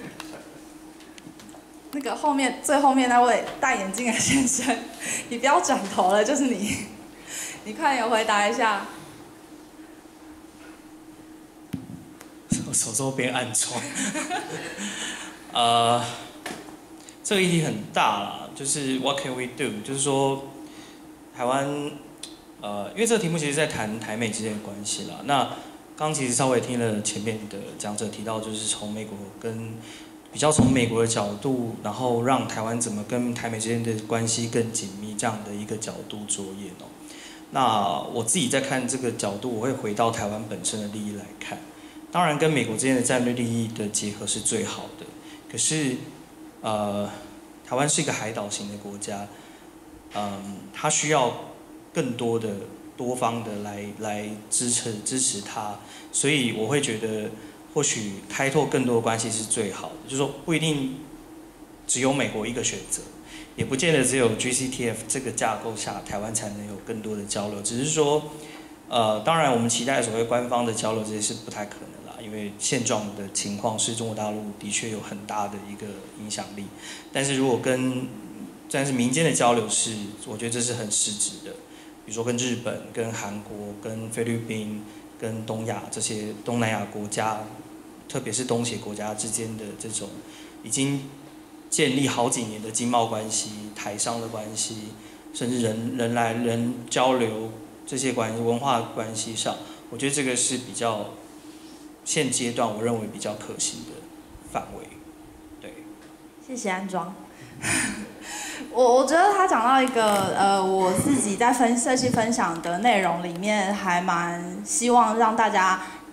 S3: 那个最后面那位戴眼镜的先生，你不要转头了，就是你。你快点回答一下。
S6: 我手周边暗装。这个议题很大啦，就是 What can we do？ 就是说，台湾，因为这个题目其实在谈台美之间的关系啦。那刚其实稍微听了前面的讲者提到，就是从美国比较从美国的角度，然后让台湾怎么跟台美之间的关系更紧密这样的一个角度着眼哦。那我自己在看这个角度，我会回到台湾本身的利益来看。当然，跟美国之间的战略利益的结合是最好的。可是，台湾是一个海岛型的国家，它需要更多的多方的来支持它。所以我会觉得，或许开拓更多的关系是最好的。就是说，不一定只有美国一个选择。也不见得只有 GCTF 这个架构下，台湾才能有更多的交流。只是说，当然我们期待所谓官方的交流这些是不太可能啦，因为现状的情况是中国大陆的确有很大的一个影响力。但是如果但是民间的交流是，我觉得这是很实质的。比如说跟日本、跟韩国、跟菲律宾、跟东亚这些东南亚国家，特别是东协国家之间的这种已经建立好几年的经贸关系、台商的关系，甚至人来人交流这些关系、文化关系上，我觉得这个是比较现阶段我认为比较可行的范围。对，
S3: 谢谢安庄。我觉得他讲到一个我自己在设计分享的内容里面，还蛮希望让大家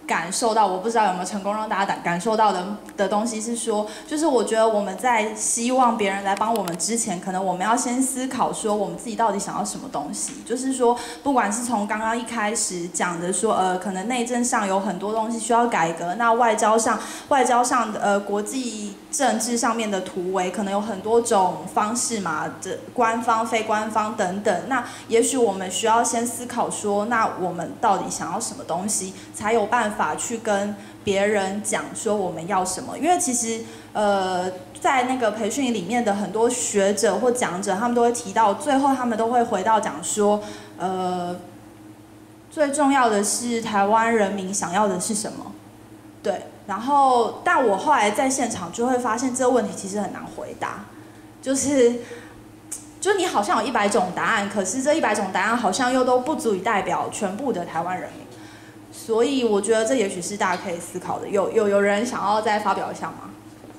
S3: 感受到，我不知道有没有成功让大家感受到的东西是说，就是我觉得我们在希望别人来帮我们之前，可能我们要先思考说我们自己到底想要什么东西。就是说，不管是从刚刚一开始讲的说，可能内政上有很多东西需要改革，那外交上国际政治上面的突围，可能有很多种方式嘛，官方、非官方等等。那也许我们需要先思考说，那我们到底想要什么东西，才有办法去跟别人讲说我们要什么。因为其实在那个培训里面的很多学者或讲者，他们都会提到，最后他们都会回到讲说，最重要的是台湾人民想要的是什么，对。然后，但我后来在现场就会发现，这个问题其实很难回答，就是你好像有100种答案，可是这100种答案好像又都不足以代表全部的台湾人民。所以我觉得这也许是大家可以思考的。有人想要再发表一下吗？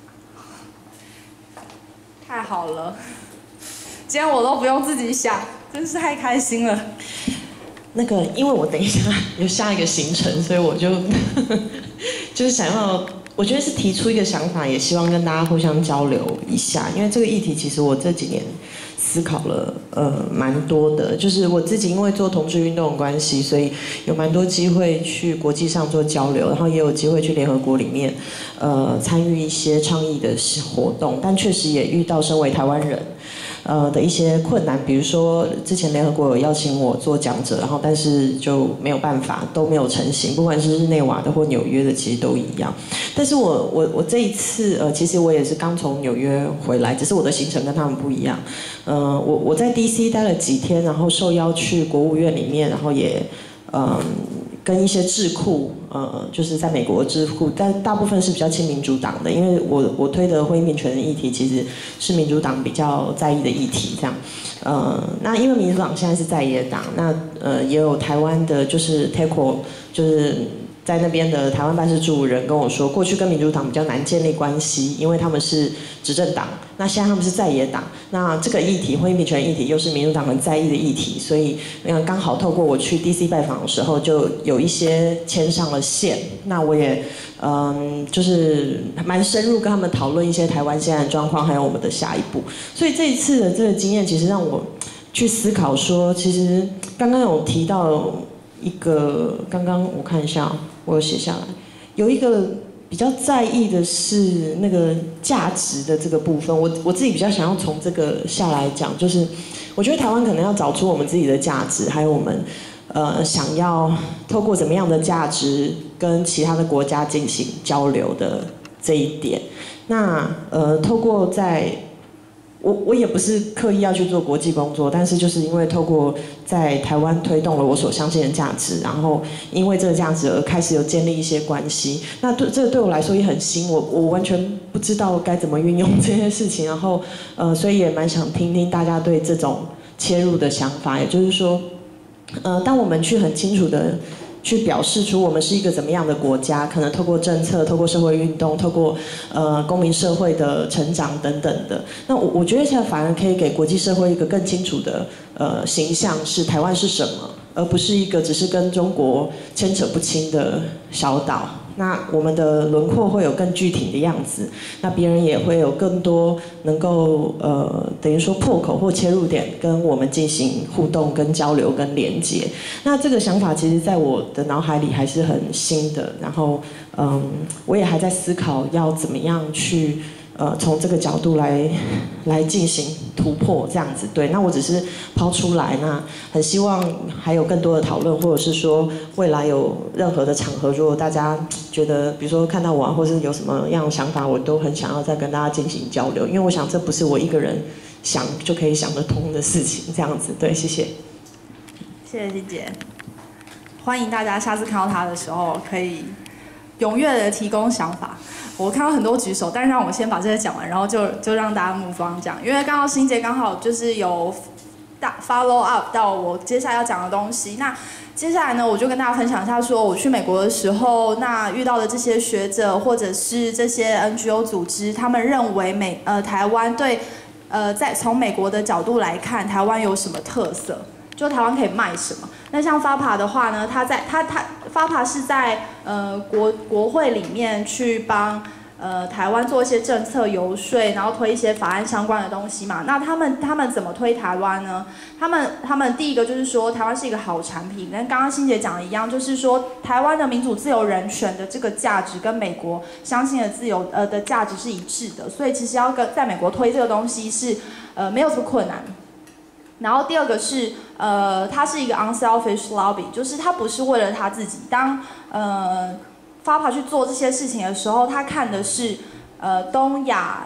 S3: 太好了，今天我都不用自己想，真是太开心了。
S7: 那个，因为我等一下有下一个行程，所以我就就是想要，我觉得是提出一个想法，也希望跟大家互相交流一下。因为这个议题，其实我这几年思考了蛮多的。就是我自己因为做同志运动的关系，所以有蛮多机会去国际上做交流，然后也有机会去联合国里面参与一些倡议的活动，但确实也遇到身为台湾人的一些困难，比如说之前联合国有邀请我做讲者，然后但是就没有办法，都没有成型，不管是日内瓦的或纽约的，其实都一样。但是我这一次其实我也是刚从纽约回来，只是我的行程跟他们不一样。我在 DC 待了几天，然后受邀去国务院里面，然后也跟一些智库，就是在美国的智库，但大部分是比较亲民主党的，因为我推的婚姻平权的议题其实是民主党比较在意的议题，这样。那因为民主党现在是在野党，那也有台湾的，就是 TECO， 就是在那边的台湾办事处人跟我说，过去跟民主党比较难建立关系，因为他们是执政党，那现在他们是在野党，那这个议题婚姻平权议题又是民主党很在意的议题，所以刚好透过我去 DC 拜访的时候，就有一些牵上了线，那我也就是蛮深入跟他们讨论一些台湾现在的状况，还有我们的下一步。所以这一次的这个经验，其实让我去思考说，其实刚刚有提到一个，刚刚我看一下，我有写下来，有一个比较在意的是那个价值的这个部分。我自己比较想要从这个下来讲，就是我觉得台湾可能要找出我们自己的价值，还有我们想要透过怎么样的价值跟其他的国家进行交流的这一点。那透过我也不是刻意要去做国际工作，但是就是因为透过在台湾推动了我所相信的价值，然后因为这个价值而开始有建立一些关系。那这个对我来说也很新，我完全不知道该怎么运用这些事情，然后所以也蛮想听听大家对这种切入的想法。也就是说，当我们去很清楚的去表示出我们是一个怎么样的国家，可能透过政策、透过社会运动、透过公民社会的成长等等的。那我觉得现在反而可以给国际社会一个更清楚的形象，是台湾是什么，而不是一个只是跟中国牵扯不清的小岛。那我们的轮廓会有更具体的样子，那别人也会有更多能够等于说破口或切入点跟我们进行互动、跟交流、跟连接。那这个想法其实在我的脑海里还是很新的，然后我也还在思考要怎么样去从这个角度来进行突破，这样子。对，那我只是抛出来，那很希望还有更多的讨论，或者是说未来有任何的场合，如果大家觉得，比如说看到我或是有什么样的想法，我都很想要再跟大家进行交流，因为我想这不是我一个人想就可以想得通的事情，这样子。对，谢谢。
S3: 谢谢丽姐，欢迎大家下次看到她的时候可以踊跃的提供想法。我看到很多举手，但是让我先把这些讲完，然后就让大家move on讲，因为刚好欣姐刚好就是有follow up 到我接下来要讲的东西。那接下来呢，我就跟大家分享一下，说我去美国的时候，那遇到的这些学者或者是这些 NGO 组织，他们认为台湾对从美国的角度来看，台湾有什么特色？ 就台湾可以卖什么。那像 FAPA 的话呢，FAPA 是在国会里面去帮台湾做一些政策游说，然后推一些法案相关的东西嘛。那他们怎么推台湾呢？他们第一个就是说台湾是一个好产品，跟刚刚欣姐讲的一样，就是说台湾的民主自由人权的这个价值跟美国相信的自由的价值是一致的，所以其实要在美国推这个东西是没有这么困难。然后第二个是它是一个 unselfish lobby， 就是它不是为了他自己。当FAPA 去做这些事情的时候，他看的是东亚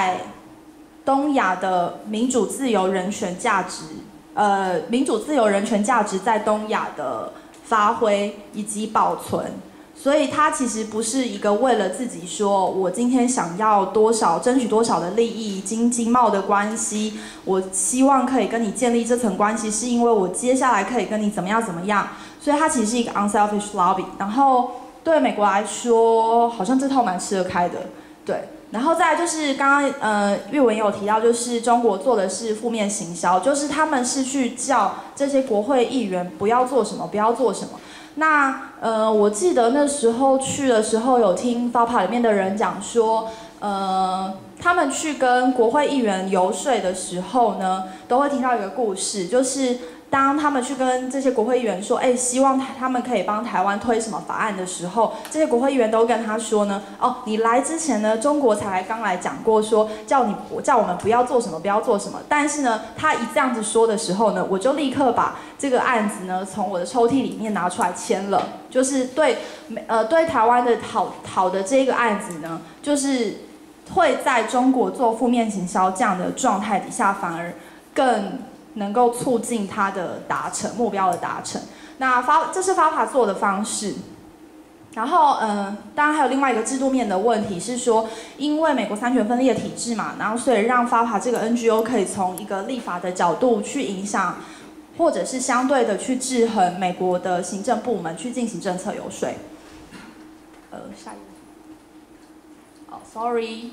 S3: 的民主自由人权价值，民主自由人权价值在东亚的发挥以及保存。所以它其实不是一个为了自己说，我今天想要多少争取多少的利益，经贸的关系，我希望可以跟你建立这层关系，是因为我接下来可以跟你怎么样怎么样。所以它其实是一个 unselfish lobby。然后对美国来说，好像这套蛮吃得开的，对。然后再来就是刚刚玉文也有提到，就是中国做的是负面行销，就是他们是去叫这些国会议员不要做什么，不要做什么。那我记得那时候去的时候，有听 FAPA 里面的人讲说，他们去跟国会议员游说的时候呢，都会听到一个故事，就是当他们去跟这些国会议员说，希望他们可以帮台湾推什么法案的时候，这些国会议员都跟他说呢，你来之前呢，中国才刚来讲过说，叫我们不要做什么，不要做什么。但是呢，他一这样子说的时候呢，我就立刻把这个案子呢从我的抽屉里面拿出来签了，就是对台湾的好的这个案子呢，就是会在中国做负面行销这样的状态底下，反而更能够促进它的目标的达成。那这是FAPA做的方式。然后当然还有另外一个制度面的问题是说，因为美国三权分立的体制嘛，然后所以让FAPA这个 NGO 可以从一个立法的角度去影响，或者是相对的去制衡美国的行政部门去进行政策游说。下一个。sorry。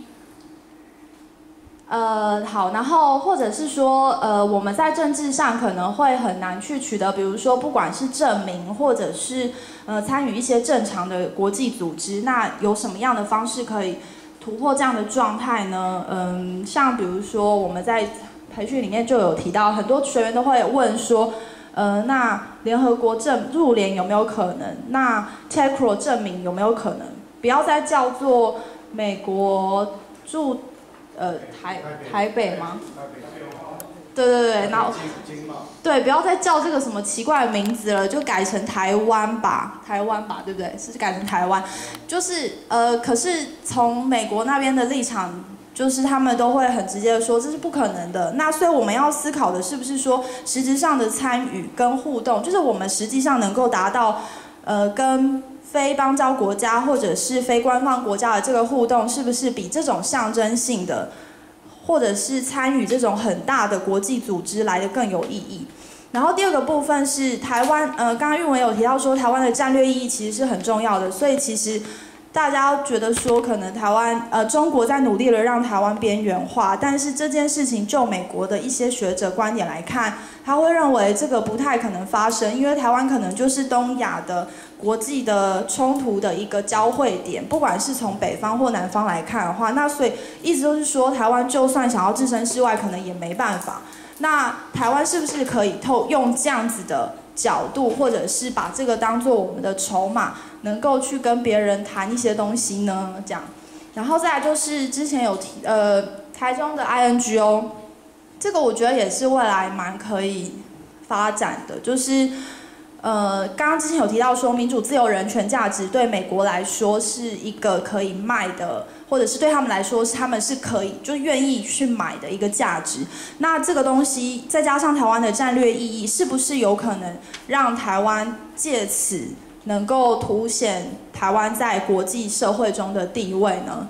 S3: 好，然后或者是说，我们在政治上可能会很难去取得，比如说不管是证明，或者是参与一些正常的国际组织，那有什么样的方式可以突破这样的状态呢？像比如说我们在培训里面就有提到，很多学员都会问说，那联合国入联有没有可能？那 TECRO 证明有没有可能？不要再叫做美国驻台北吗？对，然后对，不要再叫这个什么奇怪的名字了，就改成台湾吧，对不对？是改成台湾，就是可是从美国那边的立场，就是他们都会很直接的说这是不可能的。那所以我们要思考的是不是说实质上的参与跟互动，就是我们实际上能够达到跟非邦交国家或者是非官方国家的这个互动，是不是比这种象征性的，或者是参与这种很大的国际组织来的更有意义？然后第二个部分是台湾，刚刚韵文有提到说台湾的战略意义其实是很重要的，所以其实大家觉得说可能中国在努力的让台湾边缘化，但是这件事情就美国的一些学者观点来看，他会认为这个不太可能发生，因为台湾可能就是东亚的国际的冲突的一个交汇点，不管是从北方或南方来看的话，那所以意思就是说，台湾就算想要置身事外，可能也没办法。那台湾是不是可以用这样子的角度，或者是把这个当作我们的筹码，能够去跟别人谈一些东西呢？这样，然后再来就是之前有提台中的 INGO， 这个我觉得也是未来蛮可以发展的，就是刚刚之前有提到说民主自由人权价值对美国来说是一个可以卖的，或者是对他们来说他们是可以就愿意去买的一个价值。那这个东西再加上台湾的战略意义，是不是有可能让台湾借此能够凸显台湾在国际社会中的地位呢？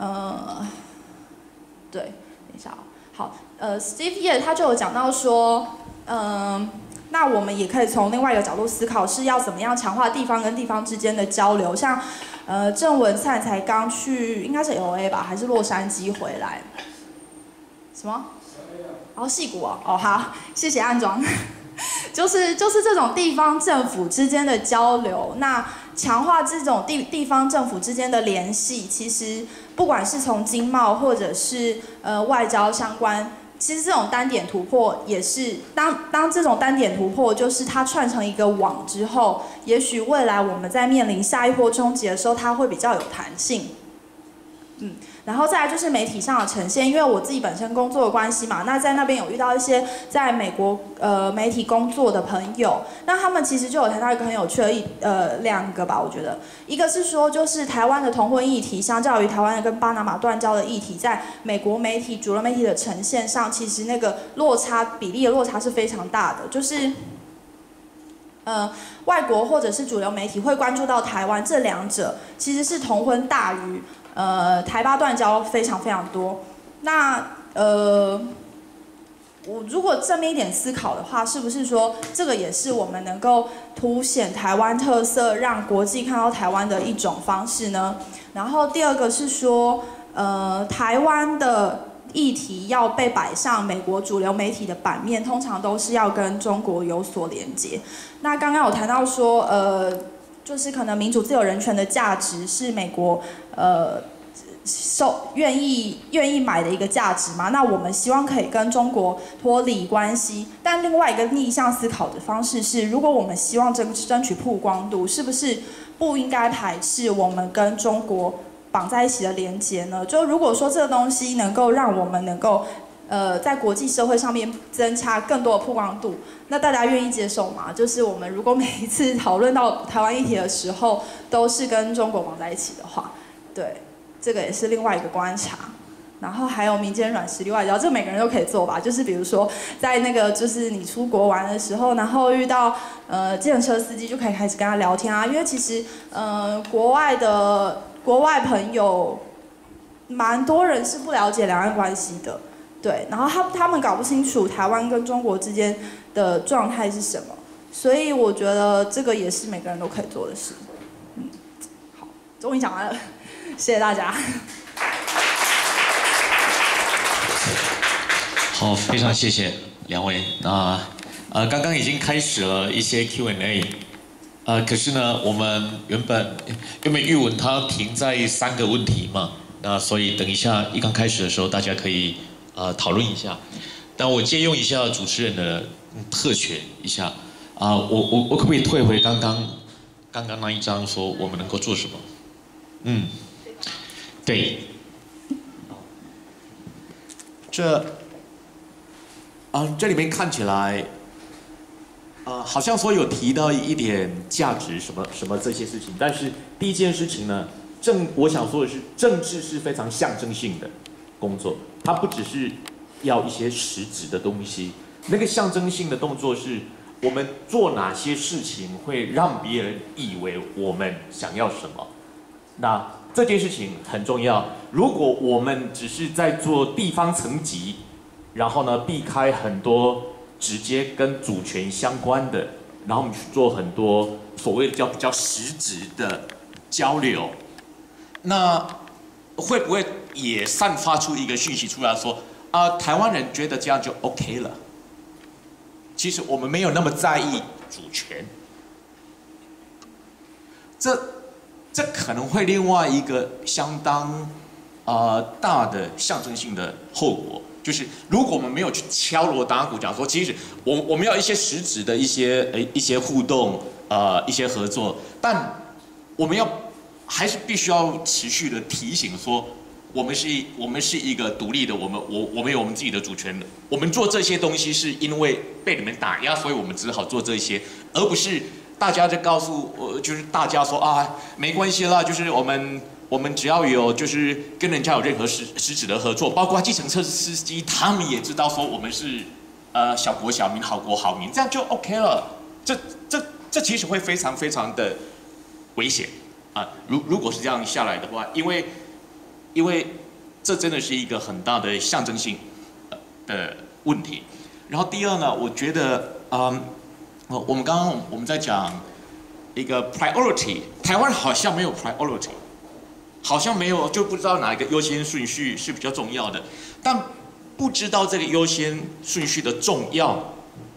S3: 对，等一下好，Steve Ye 他就有讲到说，那我们也可以从另外一个角度思考，是要怎么样强化地方跟地方之间的交流。像郑文灿才刚去，应该是 LA 吧，还是洛杉矶回来？什么？然后矽谷哦，好，谢谢安装。 就是这种地方政府之间的交流，那强化这种地方政府之间的联系，其实不管是从经贸或者是外交相关。其实这种单点突破也是，当这种单点突破就是它串成一个网之后，也许未来我们在面临下一波冲击的时候，它会比较有弹性。然后再来就是媒体上的呈现，因为我自己本身工作的关系嘛，那在那边有遇到一些在美国媒体工作的朋友，那他们其实就有谈到一个很有趣的两个吧，我觉得一个是说就是台湾的同婚议题，相较于台湾跟巴拿马断交的议题，在美国媒体主流媒体的呈现上，其实那个比例的落差是非常大的，就是外国或者是主流媒体会关注到台湾，这两者其实是同婚大于台巴断交非常非常多。那我如果正面一点思考的话，是不是说这个也是我们能够凸显台湾特色，让国际看到台湾的一种方式呢？然后第二个是说，台湾的议题要被摆上美国主流媒体的版面，通常都是要跟中国有所连结。那刚刚有谈到说，就是可能民主、自由、人权的价值是美国愿意买的一个价值嘛？那我们希望可以跟中国脱离关系，但另外一个逆向思考的方式是，如果我们希望争取曝光度，是不是不应该排斥我们跟中国绑在一起的连结呢？就如果说这个东西能够让我们能够在国际社会上面增加更多的曝光度，那大家愿意接受吗？就是我们如果每一次讨论到台湾议题的时候，都是跟中国绑在一起的话，对，这个也是另外一个观察。然后还有民间软实力外交，这每个人都可以做吧。就是比如说在那个就是你出国玩的时候，然后遇到计程车司机，就可以开始跟他聊天啊。因为其实国外朋友蛮多人是不了解两岸关系的。对，然后他们搞不清楚台湾跟中国之间的状态是什么，所以我觉得这个也是每个人都可以做的事。好，终于讲完了，谢谢大家。
S1: 好，非常谢谢两位。那刚刚已经开始了一些 Q&A， 可是呢，我们原本玉文他停在3个问题嘛，那所以等一下一刚开始的时候，大家可以讨论一下。但我借用一下主持人的特权一下我可不可以退回刚刚那一张说我们能够做什么？对，这里面看起来，好像说有提到一点价值什么这些事情，但是第一件事情呢，我想说的是，政治是非常象征性的工作，它不只是要一些实质的东西，那个象征性的动作是我们做哪些事情会让别人以为我们想要什么，那这件事情很重要。如果我们只是在做地方层级，然后呢，避开很多直接跟主权相关的，然后我们去做很多所谓的比较实质的交流，那会不会也散发出一个讯息出来说，台湾人觉得这样就 OK 了？其实我们没有那么在意主权，这可能会另外一个相当大的象征性的后果。就是如果我们没有去敲锣打鼓讲说，其实我们要一些实质的一些互动，一些合作，但我们还是必须要持续的提醒说，我们是一个独立的，我们有我们自己的主权的，我们做这些东西是因为被你们打压，所以我们只好做这些，而不是大家就告诉就是大家说没关系啦，就是我们只要有就是跟人家有任何实质的合作，包括计程车司机，他们也知道说我们是小国小民，好国好民，这样就 OK 了。这其实会非常非常的危险如果是这样下来的话，因为这真的是一个很大的象征性的问题。然后第二呢，我觉得我们在讲一个 priority， 台湾好像没有 priority。好像没有，就不知道哪一个优先顺序是比较重要的，但不知道这个优先顺序的重要，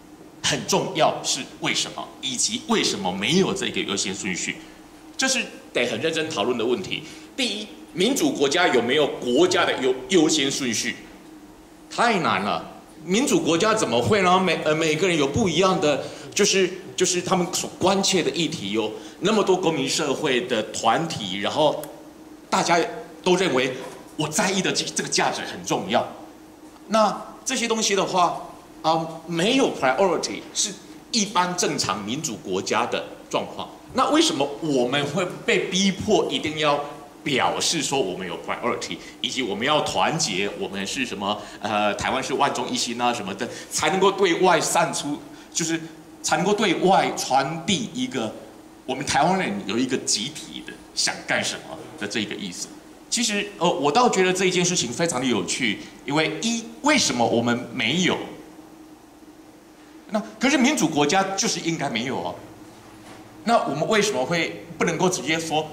S1: 很重要是为什么，以及为什么没有这个优先顺序，这是得很认真讨论的问题。第一，民主国家有没有国家的优先顺序？太难了。民主国家怎么会呢？每个人有不一样的，就是他们所关切的议题，有那么多公民社会的团体，然后大家都认为我在意的这个价值很重要。那这些东西的话，没有 priority 是一般正常民主国家的状况。那为什么我们会被逼迫一定要表示说我们有 priority， 以及我们要团结，我们是什么台湾是万众一心啊什么的，才能够对外散出，就是才能够对外传递一个我们台湾人有一个集体的想干什么的这个意思。其实我倒觉得这一件事情非常的有趣，因为为什么我们没有？那可是民主国家就是应该没有哦。那我们为什么会不能够直接说？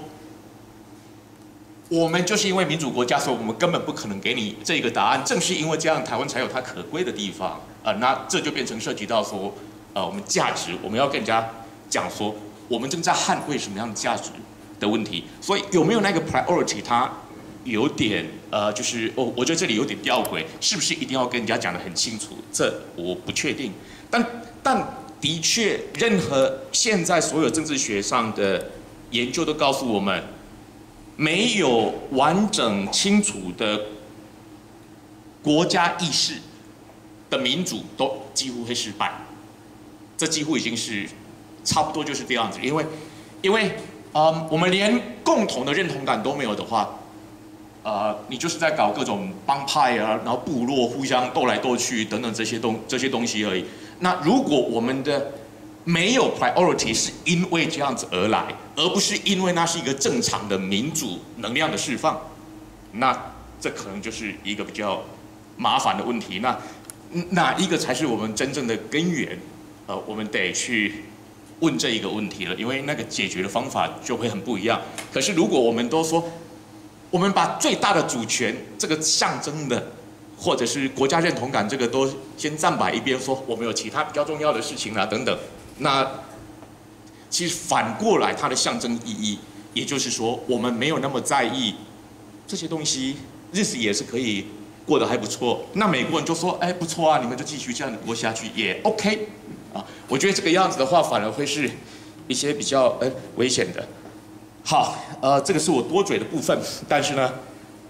S1: 我们就是因为民主国家，所以我们根本不可能给你这个答案。正是因为这样，台湾才有它可贵的地方。那这就变成涉及到说，我们价值，我们要跟人家讲说，我们正在捍卫什么样的价值的问题。所以有没有那个 priority， 它有点就是我觉得这里有点吊诡，是不是一定要跟人家讲得很清楚？这我不确定。但的确，任何现在所有政治学上的研究都告诉我们。没有完整清楚的国家意识的民主都几乎会失败，这几乎已经是差不多就是这样子。因为我们连共同的认同感都没有的话，你就是在搞各种帮派啊，然后部落互相斗来斗去等等这些东西而已。那如果我们的没有 priority 是因为这样子而来，而不是因为那是一个正常的民主能量的释放，那这可能就是一个比较麻烦的问题。那哪一个才是我们真正的根源？我们得去问这一个问题了，因为那个解决的方法就会很不一样。可是如果我们都说，我们把最大的主权这个象征的，或者是国家认同感这个都先站摆一边，说我们有其他比较重要的事情啦等等。那其实反过来，它的象征意义，也就是说，我们没有那么在意这些东西，日子也是可以过得还不错。那美国人就说：“哎，不错啊，你们就继续这样过下去也 OK 啊。”我觉得这个样子的话，反而会是一些比较危险的。好，这个是我多嘴的部分，但是呢，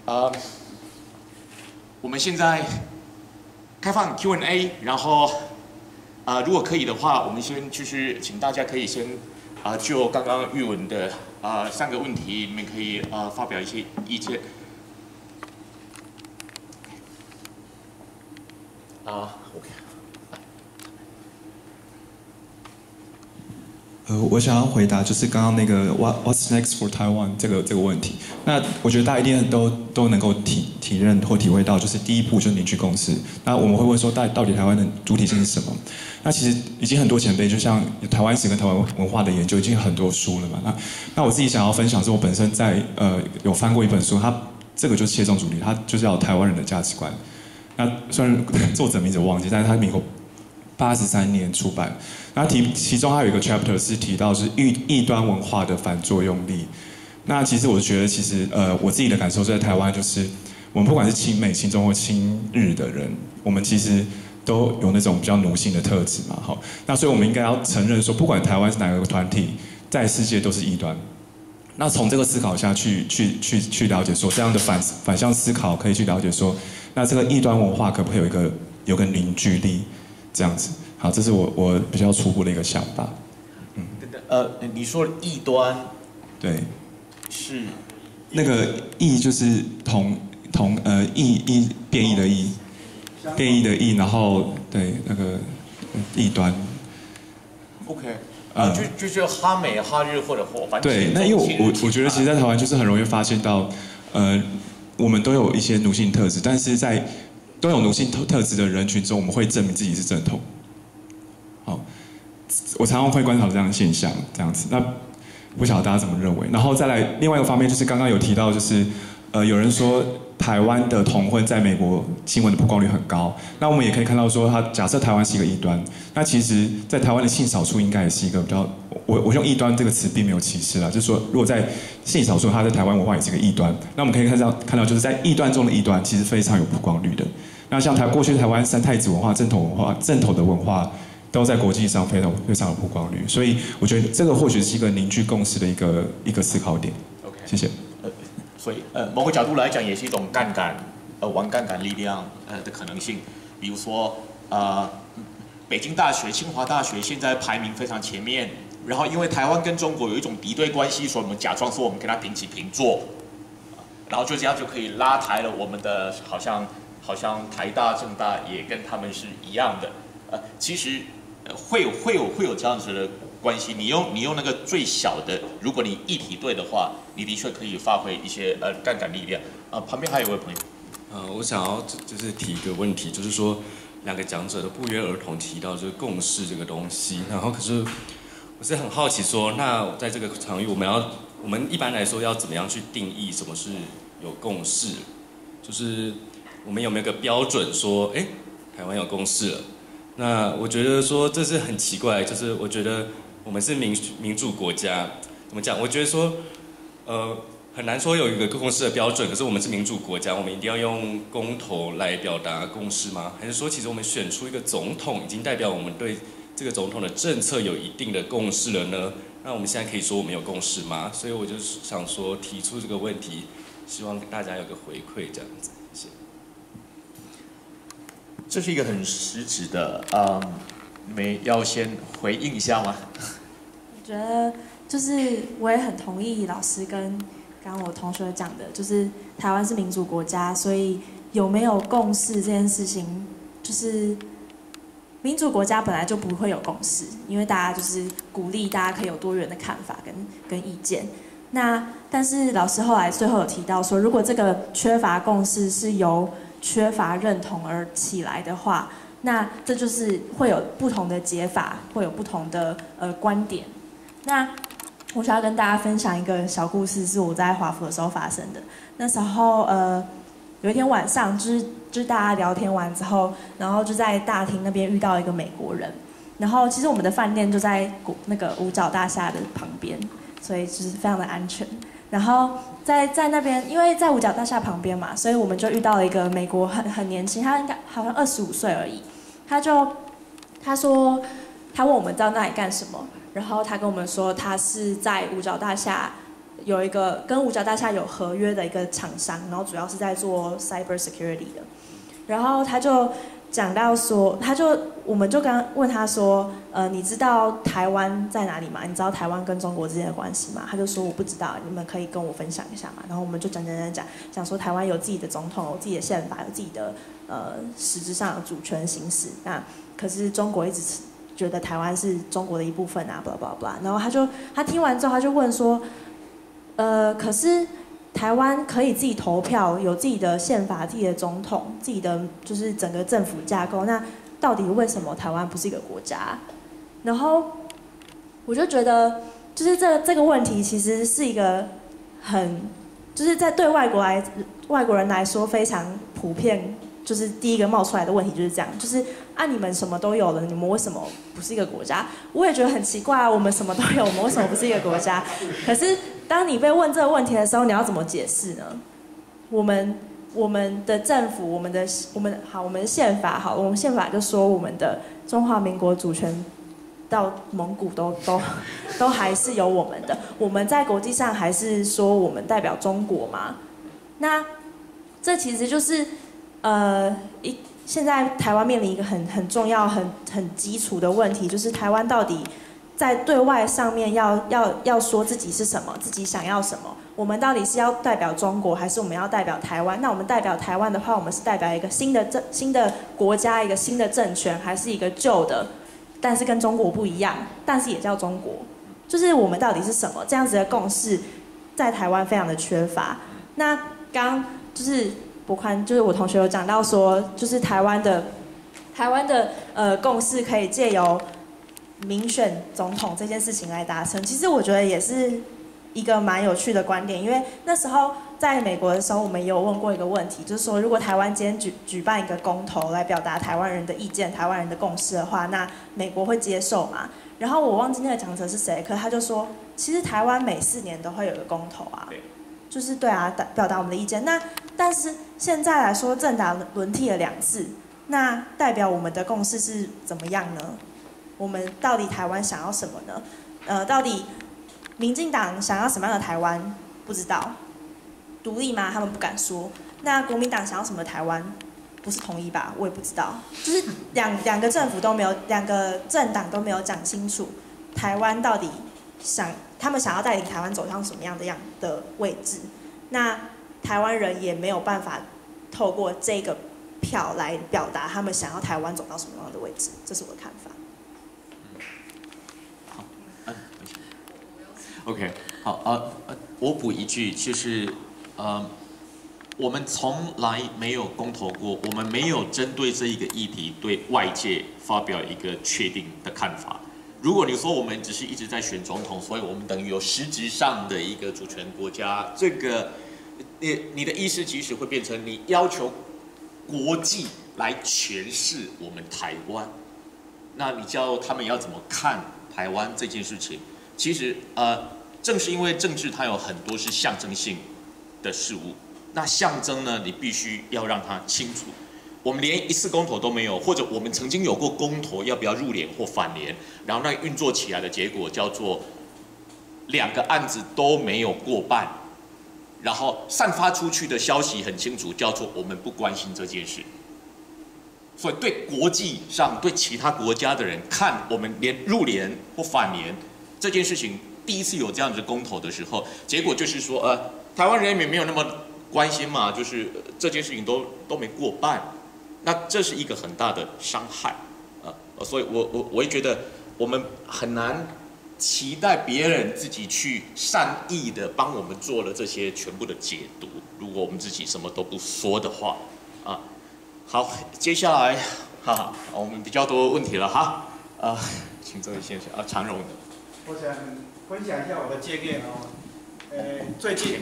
S1: 我们现在开放 Q&A， 然后。如果可以的话，我们先就是请大家可以先就刚刚玉文的3个问题，你们可以发表一些意见。OK。
S8: 我想要回答就是刚刚那个 What's next for Taiwan 这个问题。那我觉得大家一定都能够体认或体会到，就是第一步就是凝聚共识。那我们会问说，到底台湾的主体性是什么？那其实已经很多前辈，就像台湾史跟台湾文化的研究，已经很多书了嘛。那我自己想要分享是，我本身在有翻过一本书，它这个就是切中主题，它就叫台湾人的价值观。那虽然作者名字我忘记，但是它民国83年出版。那其中还有一个 chapter 是提到是异端文化的反作用力。那其实我觉得，其实我自己的感受是在台湾，就是我们不管是亲美、亲中或亲日的人，我们其实都有那种比较奴性的特质嘛。好，那所以我们应该要承认说，不管台湾是哪个团体，在世界都是异端。那从这个思考下去了解说，这样的反向思考可以去了解说，那这个异端文化可不可以有个凝聚力，这样子。好，这是我比较初步的一个想法。
S1: 你说异端，
S8: 对，
S1: 是
S8: 那个异就是异变异的异，变异的异，然后对那个异端。
S1: OK，就哈美、哈日或者反正
S8: 对，那因为我觉得，其实，在台湾就是很容易发现到，我们都有一些奴性特质，但是在都有奴性特质的人群中，我们会证明自己是正统。好，我常常会观察这样的现象，这样子。那不晓得大家怎么认为？然后再来另外一个方面，就是刚刚有提到，就是有人说台湾的同婚在美国新闻的曝光率很高。那我们也可以看到说，它假设台湾是一个异端，那其实在台湾的性少数应该也是一个比较，我用异端这个词并没有歧视啦，就是说如果在性少数，它在台湾文化也是一个异端。那我们可以看到就是在异端中的异端，其实非常有曝光率的。那像过去台湾三太子文化、正统的文化，都在国际上非常有曝光率。所以我觉得这个或许是一个凝聚共识的一个思考点。
S1: OK，
S8: 谢谢。
S1: 所以某个角度来讲，也是一种杠杆，玩杠杆力量的可能性。比如说北京大学、清华大学现在排名非常前面，然后因为台湾跟中国有一种敌对关系，所以我们假装说我们跟他平起平坐，然后就这样就可以拉抬了我们的好像台大、政大也跟他们是一样的。其实会有这样子的关系。你用那个最小的，如果你议题对的话，你的确可以发挥一些杠杆力量。旁边还有一位朋友。
S9: 我想要就是提一个问题，就是说两个讲者都不约而同提到就是共识这个东西，然后可是我是很好奇说，那在这个场域我们一般来说要怎么样去定义什么是有共识？就是我们有没有个标准说，台湾有共识了？那我觉得说这是很奇怪，就是我觉得我们是民主国家，怎么讲？我觉得说，很难说有一个共识的标准。可是我们是民主国家，我们一定要用公投来表达共识吗？还是说，其实我们选出一个总统，已经代表我们对这个总统的政策有一定的共识了呢？那我们现在可以说我们有共识吗？所以我就想说提出这个问题，希望大家有个回馈，这样子。谢谢。
S1: 这是一个很实质的，你们要先回应一下吗？
S2: 我觉得就是我也很同意老师跟刚刚我同学讲的，就是台湾是民主国家，所以有没有共识这件事情，就是民主国家本来就不会有共识，因为大家就是鼓励大家可以有多元的看法跟意见。那但是老师后来最后有提到说，如果这个缺乏共识是由缺乏认同而起来的话，那这就是会有不同的解法，会有不同的观点。那我想要跟大家分享一个小故事，是我在华府的时候发生的。那时候有一天晚上，就是大家聊天完之后，然后就在大厅那边遇到一个美国人。然后其实我们的饭店就在那个五角大厦的旁边，所以就是非常的安全。然后在那边，因为在五角大厦旁边嘛，所以我们就遇到了一个美国很年轻，他应该好像25岁而已。他说他问我们到那里干什么，然后他跟我们说他是在五角大厦有一个跟五角大厦有合约的一个厂商，然后主要是在做 cyber security 的。然后他就讲到说，我们就刚问他说，你知道台湾在哪里吗？你知道台湾跟中国之间的关系吗？他就说我不知道，你们可以跟我分享一下嘛。然后我们就讲说台湾有自己的总统，有自己的宪法，有自己的实质上的主权行使。那可是中国一直觉得台湾是中国的一部分啊 ，blah blah blah。然后他听完之后他就问说，可是台湾可以自己投票，有自己的宪法、自己的总统、自己的就是整个政府架构，那到底为什么台湾不是一个国家？然后我就觉得，就是这个问题其实是一个就是在对外国人来说非常普遍，就是第一个冒出来的问题就是这样，就是你们什么都有了，你们为什么不是一个国家？我也觉得很奇怪啊，我们什么都有，我们为什么不是一个国家？可是当你被问这个问题的时候，你要怎么解释呢？我们的政府，我们的宪法好，我们宪法就说我们的中华民国主权到蒙古都还是有我们的，我们在国际上还是说我们代表中国嘛？那这其实就是现在台湾面临一个很重要、很基础的问题，就是台湾到底在对外上面要说自己是什么，自己想要什么？我们到底是要代表中国，还是我们要代表台湾？那我们代表台湾的话，我们是代表一个新的国家，一个新的政权，还是一个旧的，但是跟中国不一样，但是也叫中国？就是我们到底是什么？这样子的共识在台湾非常的缺乏。那刚就是博宽，就是我同学有讲到说，就是台湾的共识可以借由民选总统这件事情来达成。其实我觉得也是一个蛮有趣的观点，因为那时候在美国的时候，我们也有问过一个问题，就是说，如果台湾今天举办一个公投来表达台湾人的意见、台湾人的共识的话，那美国会接受吗？然后我忘记那个讲者是谁，可是他就说，其实台湾每4年都会有一个公投啊，就是对啊，表达我们的意见。那但是现在来说，政党轮替了2次，那代表我们的共识是怎么样呢？我们到底台湾想要什么呢？到底民进党想要什么样的台湾？不知道。独立吗？他们不敢说。那国民党想要什么台湾？不是统一吧？我也不知道。就是两个政府都没有，两个政党都没有讲清楚，台湾到底他们想要带领台湾走向什么样的位置？那台湾人也没有办法透过这个票来表达他们想要台湾走到什么样的位置，这是我的看法。
S1: OK， 好，我补一句，就是我们从来没有公投过，我们没有针对这一个议题对外界发表一个确定的看法。如果你说我们只是一直在选总统，所以我们等于有实质上的一个主权国家，这个你的意思其实会变成你要求国际来诠释我们台湾，那你叫他们要怎么看台湾这件事情？其实正是因为政治它有很多是象征性的事物，那象征呢，你必须要让它清楚。我们连一次公投都没有，或者我们曾经有过公投要不要入联或反联，然后那运作起来的结果叫做2个案子都没有过半，然后散发出去的消息很清楚，叫做我们不关心这件事。所以对国际上对其他国家的人看我们连入联或反联这件事情，第一次有这样子公投的时候，结果就是说台湾人民没有那么关心嘛，就是这件事情都没过半。那这是一个很大的伤害，所以我也觉得我们很难期待别人自己去善意的帮我们做了这些全部的解读。如果我们自己什么都不说的话，好，接下来我们比较多问题了哈，请这位先生常荣的，
S4: 我想分享一下我的经验最近。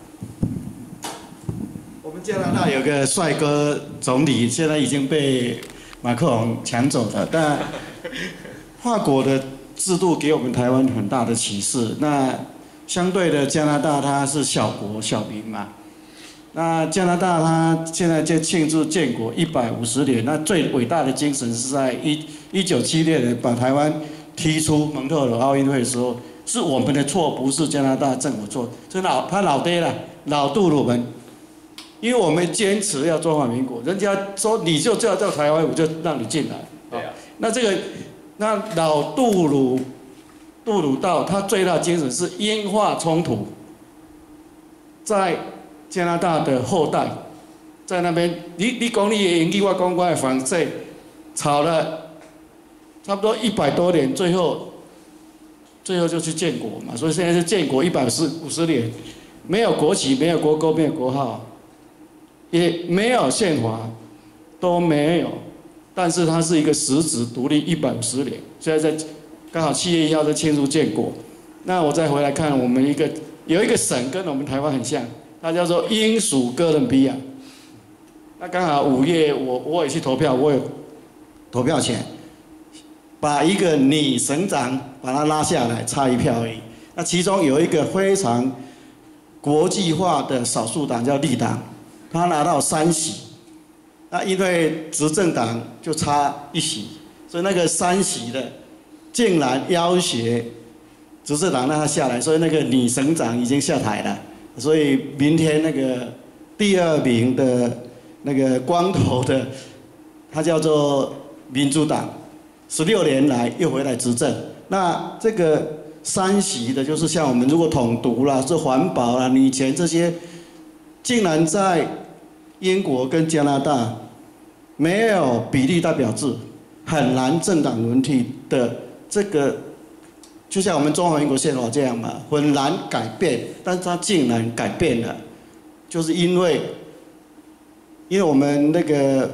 S4: 我们加拿大有个帅哥总理，现在已经被马克龙抢走了。但法国的制度给我们台湾很大的启示。那相对的，加拿大它是小国小民嘛。那加拿大它现在就庆祝建国150年。那最伟大的精神是在1976年把台湾踢出蒙特罗奥运会的时候，是我们的错，不是加拿大政府错。是他老爹了，老杜鲁门。因为我们坚持要中华民国，人家说你就叫到台湾，我就让你进来。对啊。那老杜鲁道他最大精神是英法冲突，在加拿大的后代，在那边你讲你的英语，我讲我的français，吵了差不多100多年，最后就去建国嘛。所以现在是建国150年，没有国旗，没有国歌，没有国号。也没有宪法，都没有，但是它是一个实质独立150年。现在刚好7月1号在庆祝建国。那我再回来看，我们有一个省跟我们台湾很像，它叫做英属哥伦比亚。那刚好5月我也去投票，我有投票权，把一个女省长把她拉下来，差1票而已。那其中有一个非常国际化的少数党叫绿党。他拿到3席，那因为执政党就差1席，所以那个3席的竟然要挟执政党让他下来，所以那个女省长已经下台了，所以明天那个第2名的那个光头的，他叫做民主党，16年来又回来执政。那这个3席的，就是像我们如果统独啦、是环保啦、女权这些，竟然在英国跟加拿大没有比例代表制，很难政党轮替的这个，就像我们中华民国宪法这样嘛，很难改变，但是它竟然改变了，就是因为我们那个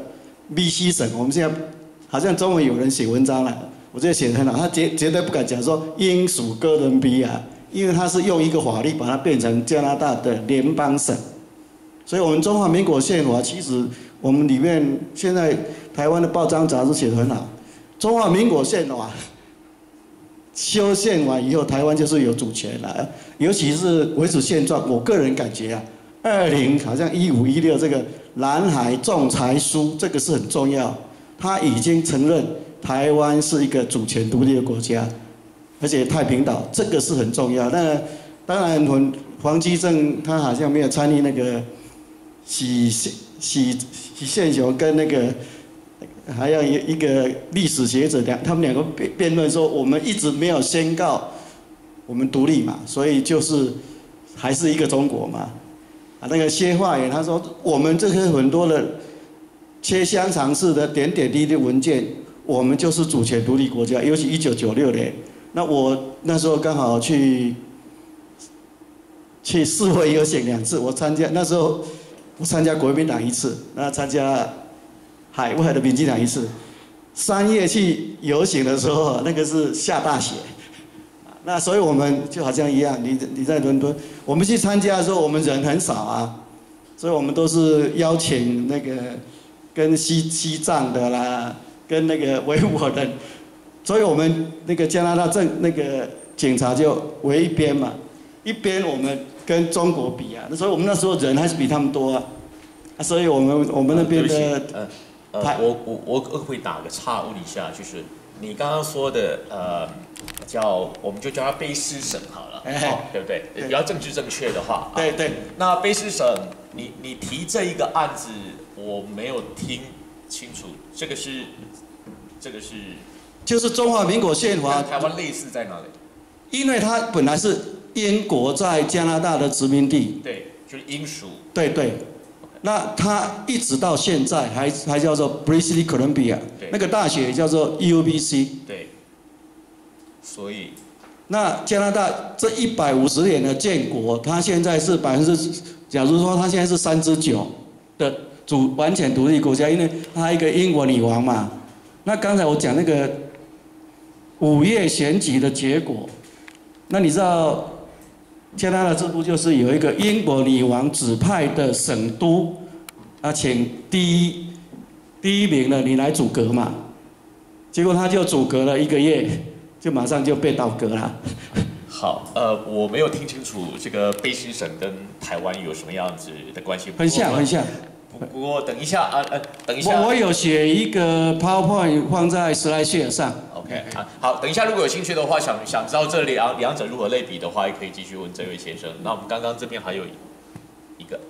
S4: BC 省，我们现在好像中文有人写文章了，我觉得写得很好，他绝对不敢讲说英属哥伦比亚，因为他是用一个法律把它变成加拿大的联邦省。 所以我们中华民国宪法其实我们里面现在台湾的报章杂志写得很好，中华民国宪法修宪完以后，台湾就是有主权了，尤其是维持现状，我个人感觉啊，20好像15、16这个南海仲裁书，这个是很重要，他已经承认台湾是一个主权独立的国家，而且太平岛这个是很重要。那当然黄基正他好像没有参与那个许宪雄跟那个。还有一个历史学者，他们两个辩论说，我们一直没有宣告我们独立嘛，所以就是还是一个中国嘛。啊，那个薛化元他说，我们这个很多的切香肠式的点点滴滴文件，我们就是主权独立国家。尤其1996年，那我那时候刚好去世会游行2次，我参加那时候我参加国民党1次，那参加海外的民进党1次。3月去游行的时候，那个是下大雪，那所以我们就好像一样，你在伦敦，我们去参加的时候，我们人很少啊，所以我们都是邀请那个跟西藏的啦，跟那个维吾尔人，所以我们那个加拿大那个警察就围一边嘛，一边我们跟中国比啊，所以我们那时候人还是比他们多啊，所以我们那边的。
S1: 我会打个岔问一下，就是你刚刚说的我们就叫它卑诗省好了，对不对？比较政治正确的话，
S4: 对对。
S1: 那卑诗省，你提这一个案子，我没有听清楚，这个是，
S4: 就是中华民国宪法。
S1: 台湾类似在哪里？
S4: 因为它本来是英国在加拿大的殖民地，
S1: 对，就是英属，
S4: 对对。那它一直到现在还叫做 British Columbia， 那个大学叫做 UBC。
S1: 对。所以，
S4: 那加拿大这150年的建国，它现在是假如说它现在是3%-9%的完全独立国家，因为它一个英国女王嘛。那刚才我讲那个5月选举的结果，那你知道？加拿大制度就是有一个英国女王指派的省督，请第一名的你来组阁嘛，结果他就组阁了1个月，就马上就被倒阁了。
S1: 好，我没有听清楚这个卑诗省跟台湾有什么样子的关系。
S4: 很像。
S1: 不过等一下。
S4: 我有写一个 PowerPoint 放在 SlideShare 上。
S1: OK 好，等一下如果有兴趣的话，想知道这两者如何类比的话，也可以继续问这位先生。那我们刚刚这边还有一个。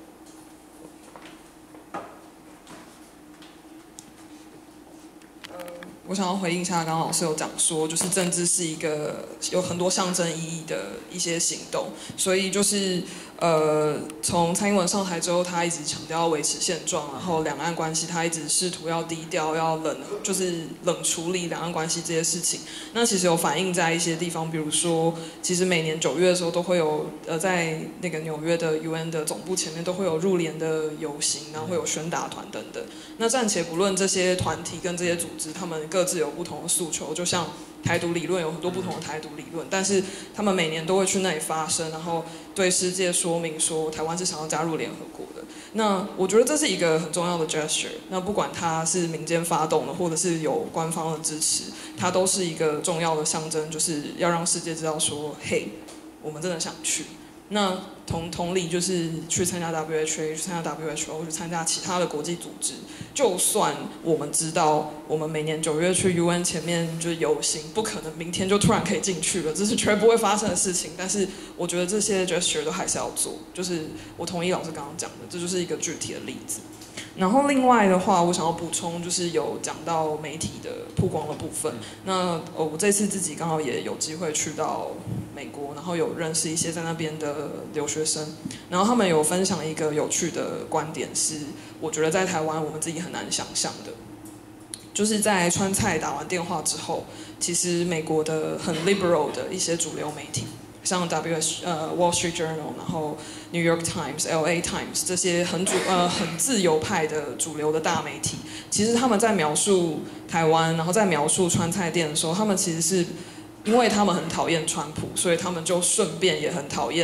S10: 我想要回应一下，刚刚老师有讲说，就是政治是一个有很多象征意义的一些行动，所以就是从蔡英文上台之后，他一直强调要维持现状，然后两岸关系他一直试图要低调，要就是冷处理两岸关系这些事情。那其实有反映在一些地方，比如说，其实每年9月的时候都会有在那个纽约的 UN 的总部前面都会有入联的游行，然后会有宣达团等等。那暂且不论这些团体跟这些组织，他们各自有不同的诉求，就像台独理论有很多不同的台独理论，但是他们每年都会去那里发声，然后对世界说明说台湾是想要加入联合国的。那我觉得这是一个很重要的 gesture。那不管它是民间发动的，或者是有官方的支持，它都是一个重要的象征，就是要让世界知道说，嘿，我们真的想去。那同理就是去参加 WHA， 去参加 WHO， 去参加其他的国际组织。就算我们知道，我们每年9月去 UN 前面就是游行，不可能明天就突然可以进去了，这是绝不会发生的事情。但是我觉得这些 gesture 都还是要做，就是我同意老师刚刚讲的，这就是一个具体的例子。然后另外的话，我想要补充就是有讲到媒体的曝光的部分。那我这次自己刚好也有机会去到美国，然后有认识一些在那边的留学生，然后他们有分享一个有趣的观点是，我觉得在台湾我们自己很难想象的，就是在川菜打完电话之后，其实美国的很 liberal 的一些主流媒体，像 Wall Street Journal， 然后 New York Times、LA Times 这些很自由派的主流的大媒体，其实他们在描述台湾，然后在描述川菜店的时候，他们其实是因为他们很讨厌川普，所以他们就顺便也很讨厌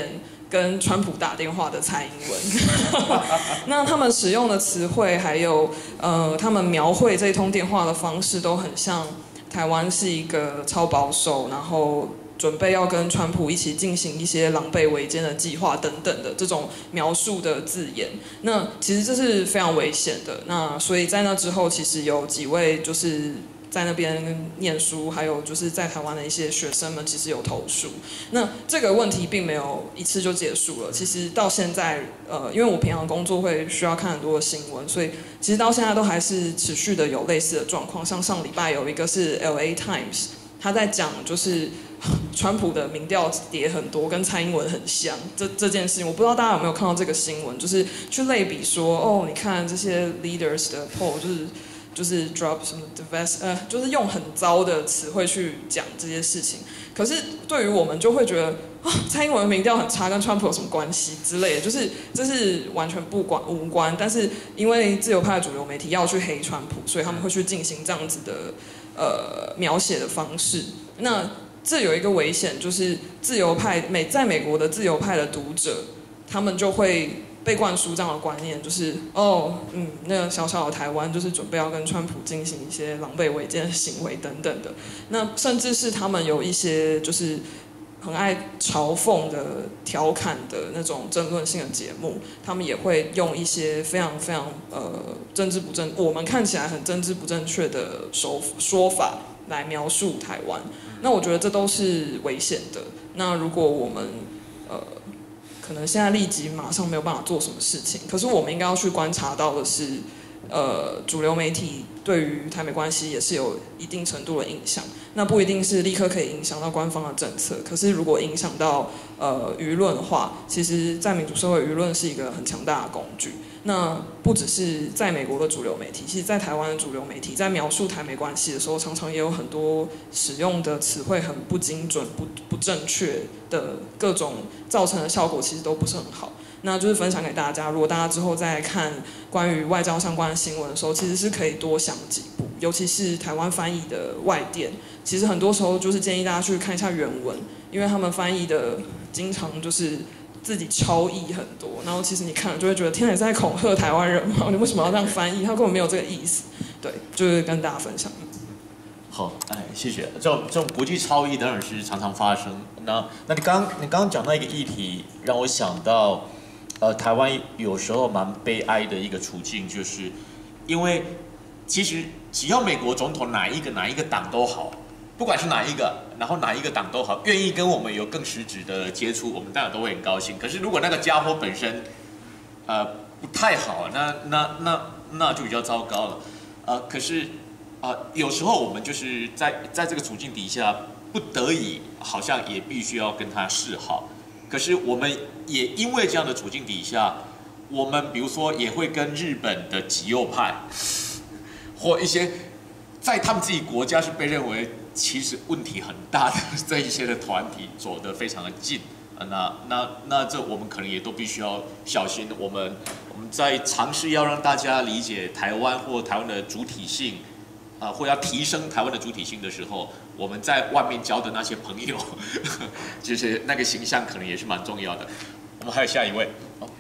S10: 跟川普打电话的蔡英文。那他们使用的词汇，还有他们描绘这通电话的方式，都很像台湾是一个超保守，然后准备要跟川普一起进行一些狼狈为奸的计划等等的这种描述的字眼。那其实这是非常危险的。那所以在那之后，其实有几位就是在那边念书，还有就是在台湾的一些学生们，其实有投诉。那这个问题并没有一次就结束了。其实到现在，因为我平常工作会需要看很多的新闻，所以其实到现在都还是持续的有类似的状况。像上礼拜有一个是 LA Times， 他在讲就是川普的民调跌很多，跟蔡英文很像。这件事情，我不知道大家有没有看到这个新闻，就是去类比说，哦，你看这些 leaders 的 poll，就是 drop 什么 divest， 就是用很糟的词汇去讲这些事情。可是对于我们就会觉得，蔡英文的民调很差，跟川普有什么关系之类的，就是这是完全无关。但是因为自由派的主流媒体要去黑川普，所以他们会去进行这样子的描写的方式。那这有一个危险，就是自由派在美国的自由派的读者，他们就会被灌输这样的观念，就是那个小小的台湾就是准备要跟川普进行一些狼狈为奸的行为等等的。那甚至是他们有一些就是很爱嘲讽的、调侃的那种争论性的节目，他们也会用一些非常非常政治不正，我们看起来很政治不正确的说法来描述台湾。那我觉得这都是危险的。那如果我们可能现在立即马上没有办法做什么事情，可是我们应该要去观察到的是，主流媒体对于台美关系也是有一定程度的影响。那不一定是立刻可以影响到官方的政策，可是如果影响到舆论的话，其实在民主社会，舆论是一个很强大的工具。那不只是在美国的主流媒体，其实在台湾的主流媒体在描述台美关系的时候，常常也有很多使用的词汇很不精准、不正确的各种造成的效果，其实都不是很好。那就是分享给大家，如果大家之后在看关于外交相关的新闻的时候，其实是可以多想几步，尤其是台湾翻译的外电，其实很多时候就是建议大家去看一下原文，因为他们翻译的经常就是自己超译很多，然后其实你看了就会觉得，天哪，你是在恐吓台湾人吗？你为什么要这样翻译？他根本没有这个意思。对，就是跟大家分享。
S1: 好，谢谢。这种国际超译当然是常常发生。那你刚刚讲到一个议题，让我想到，台湾有时候蛮悲哀的一个处境，就是因为其实只要美国总统哪一个党都好，不管是哪一个，然后哪一个党都好，愿意跟我们有更实质的接触，我们当然都会很高兴。可是如果那个家伙本身，不太好，那就比较糟糕了。可是有时候我们就是在这个处境底下，不得已好像也必须要跟他示好。可是我们也因为这样的处境底下，我们比如说也会跟日本的极右派，或一些在他们自己国家是被认为其实问题很大的这一些的团体走得非常的近。那这我们可能也都必须要小心。我们在尝试要让大家理解台湾或台湾的主体性，或要提升台湾的主体性的时候，我们在外面交的那些朋友，就是那个形象可能也是蛮重要的。我们还有下一位。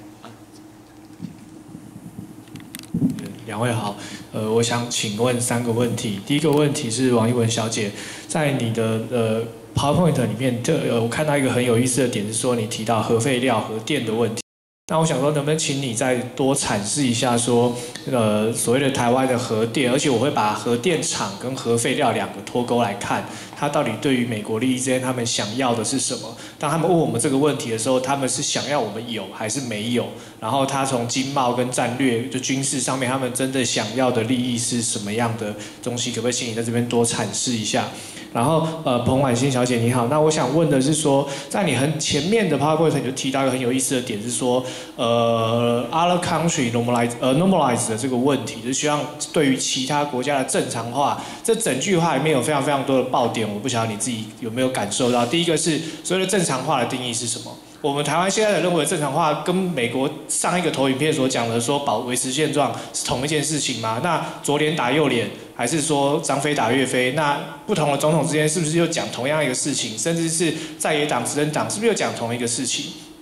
S11: 两位好，我想请问3个问题。第一个问题是王一文小姐，在你的PowerPoint 里面，我看到一个很有意思的点是说，你提到核废料、核电的问题。那我想说，能不能请你再多阐释一下说，所谓的台湾的核电，而且我会把核电厂跟核废料2个脱钩来看，它到底对于美国利益之间他们想要的是什么？当他们问我们这个问题的时候，他们是想要我们有还是没有？然后他从经贸跟战略就军事上面，他们真的想要的利益是什么样的东西？可不可以请你在这边多阐释一下？然后彭婉欣小姐你好，那我想问的是说，在你很前面的 PowerPoint 你就提到一个很有意思的点是说，other country normalize 的这个问题，就是希望对于其他国家的正常化。这整句话里面有非常非常多的爆点，我不晓得你自己有没有感受到。第一个是所谓的正常化的定义是什么？我们台湾现在的认为正常化跟美国上一个投影片所讲的说维持现状是同一件事情吗？那左脸打右脸，还是说张飞打岳飞？那不同的总统之间是不是又讲同样一个事情？甚至是在野党、执政党是不是又讲同一个事情？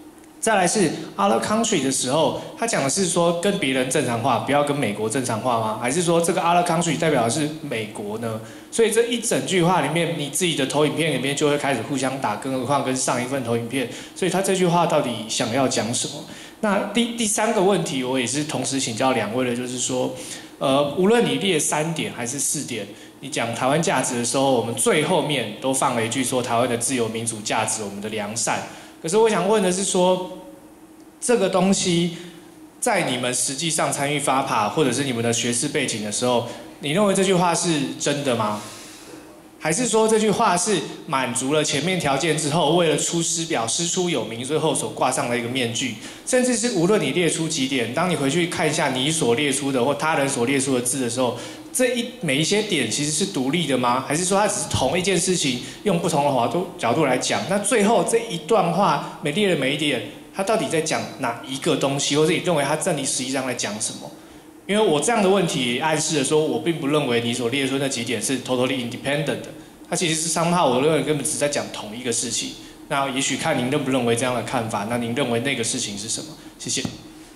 S11: 再来是 other country 的时候，他讲的是说跟别人正常化，不要跟美国正常化吗？还是说这个 other country 代表的是美国呢？所以这一整句话里面，你自己的投影片里面就会开始互相打，更何况跟上一份投影片。所以他这句话到底想要讲什么？那第三个问题，我也是同时请教两位的，就是说，无论你列3点还是4点，你讲台湾价值的时候，我们最后面都放了一句说台湾的自由民主价值，我们的良善。可是我想问的是说，这个东西在你们实际上参与发爬，或者是你们的学识背景的时候，你认为这句话是真的吗？还是说这句话是满足了前面条件之后，为了出师表、师出有名，最后所挂上的一个面具？甚至是无论你列出几点，当你回去看一下你所列出的或他人所列出的字的时候，每一些点其实是独立的吗？还是说它只是同一件事情，用不同的角度来讲？那最后这一段话列的每一点，它到底在讲哪一个东西，或者你认为它这里实际上在讲什么？因为我这样的问题也暗示了说，我并不认为你所列出那几点是 totally independent 的，它其实是somehow我认为根本只是在讲同一个事情。那也许看您认不认为这样的看法，那您认为那个事情是什么？谢谢。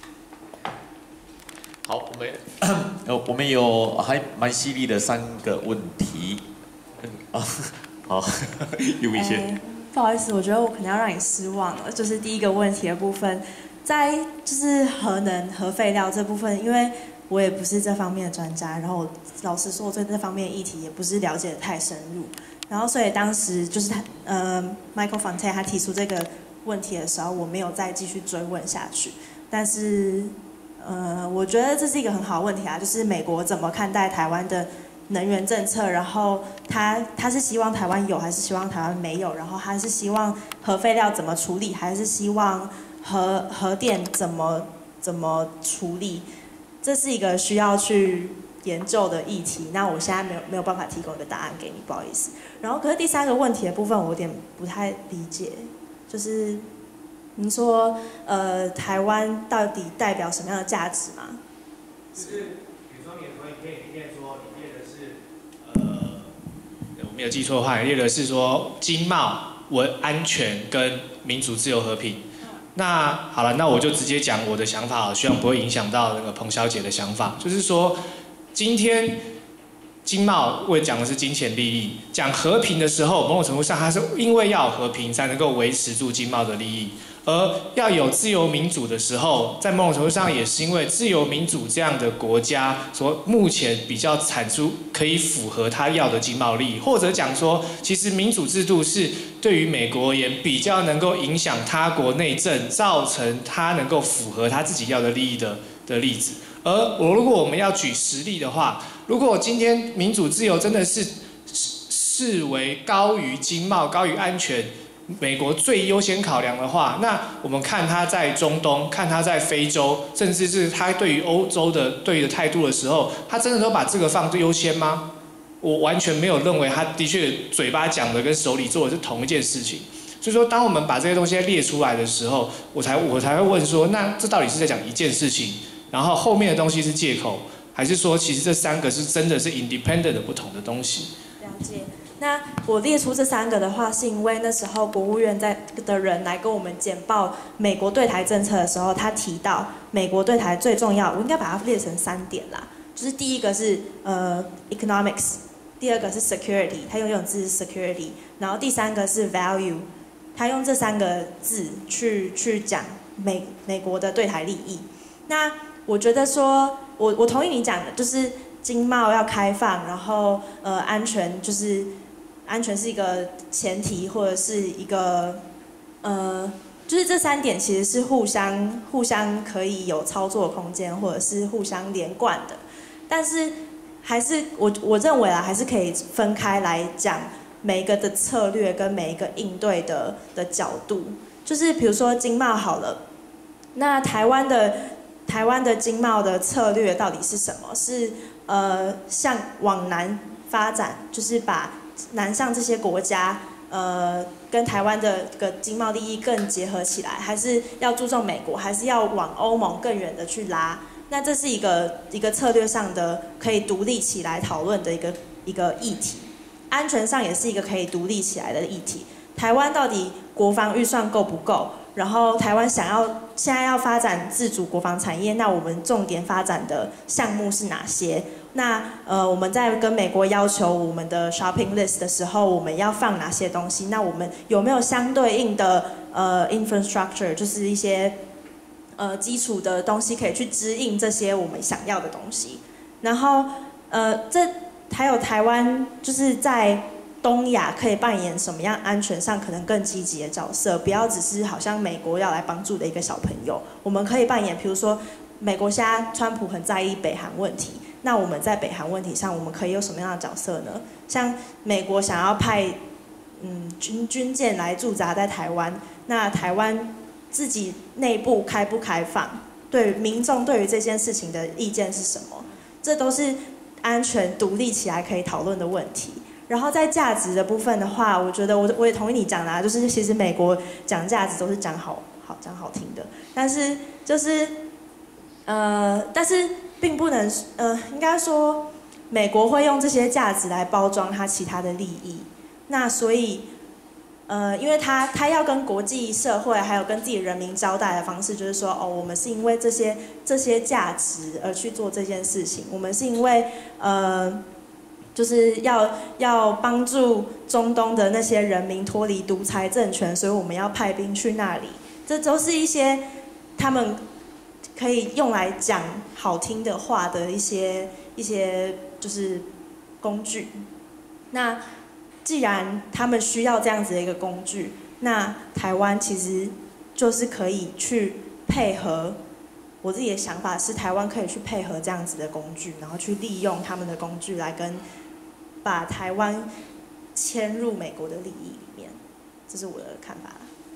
S1: 好，我们有还蛮犀利的3个问题。好，有一些。
S2: 不好意思，我觉得我可能要让你失望了。就是第一个问题的部分，在就是核能、核废料这部分，因为我也不是这方面的专家，然后老实说，我对这方面的议题也不是了解得太深入。然后，所以当时就是Michael Fontaine 他提出这个问题的时候，我没有再继续追问下去。但是，我觉得这是一个很好的问题啊，就是美国怎么看待台湾的能源政策？然后他是希望台湾有，还是希望台湾没有？然后他是希望核废料怎么处理，还是希望核电怎么处理？这是一个需要去研究的议题。那我现在没有办法提供一个答案给你，不好意思。然后，可是第3个问题的部分，我有点不太理解，就是您说台湾到底代表什么样的价值吗？
S11: 就是比如说你的投影片里面说你列的是我没有记错的话，你列的是说经贸、安全跟民主、自由、和平。那好了，那我就直接讲我的想法，希望不会影响到那个彭小姐的想法。就是说，今天经贸为讲的是金钱利益，讲和平的时候，某种程度上，它是因为要有和平才能够维持住经贸的利益。而要有自由民主的时候，在某种程度上也是因为自由民主这样的国家所目前比较产出可以符合他要的经贸利益，或者讲说，其实民主制度是对于美国而言比较能够影响他国内政，造成他能够符合他自己要的利益的例子。而如果我们要举实例的话，如果今天民主自由真的是视为高于经贸、高于安全，美国最优先考量的话，那我们看他在中东，看他在非洲，甚至是他对于欧洲的态度的时候，他真的都把这个放最优先吗？我完全没有认为他的确嘴巴讲的跟手里做的是同一件事情。所以说，当我们把这些东西列出来的时候，我才会问说，那这到底是在讲一件事情，然后后面的东西是借口，还是说其实这3个是真的是 independent 的不同的东西？
S2: 了解。那我列出这3个的话，是因为那时候国务院的人来跟我们简报美国对台政策的时候，他提到美国对台最重要，我应该把它列成3点啦。就是第一个是economics， 第2个是 security， 他用这种字是 security， 然后第3个是 value， 他用这3个字去讲美国的对台利益。那我觉得说，我同意你讲的，就是经贸要开放，然后安全就是安全是一个前提，或者是一个就是这3点其实是互相可以有操作空间，或者是互相连贯的。但是还是我认为还是可以分开来讲每一个的策略跟每一个应对的角度。就是比如说经贸好了，那台湾的经贸的策略到底是什么？是向往南发展，就是把南上这些国家跟台湾的经贸利益更结合起来，还是要注重美国，还是要往欧盟更远的去拉？那这是一个策略上的可以独立起来讨论的一个议题。安全上也是一个可以独立起来的议题。台湾到底国防预算够不够？ 然后台湾现在要发展自主国防产业，那我们重点发展的项目是哪些？那我们在跟美国要求我们的 shopping list 的时候，我们要放哪些东西？那我们有没有相对应的infrastructure， 就是一些基础的东西可以去支应这些我们想要的东西？然后还有台湾就是在东亚可以扮演什么样安全上可能更积极的角色？不要只是好像美国要来帮助的一个小朋友，我们可以扮演，比如说美国现在川普很在意北韩问题。那我们在北韩问题上，我们可以有什么样的角色呢？像美国想要派军舰来驻扎在台湾，那台湾自己内部开不开放？对民众对于这件事情的意见是什么？这都是安全独立起来可以讨论的问题。然后在价值的部分的话，我觉得我也同意你讲的，就是其实美国讲价值都是讲好听的，但是就是但是并不能应该说美国会用这些价值来包装它其他的利益。那所以因为他要跟国际社会还有跟自己人民交代的方式，就是说我们是因为这些价值而去做这件事情，我们是因为就是要帮助中东的那些人民脱离独裁政权，所以我们要派兵去那里。这都是一些他们可以用来讲好听的话的一些就是工具。那既然他们需要这样子的一个工具，那台湾其实就是可以去配合。我自己的想法是，台湾可以去配合这样子的工具，然后去利用他们的工具来把台湾牵入美国的利益里面，这是我的看法。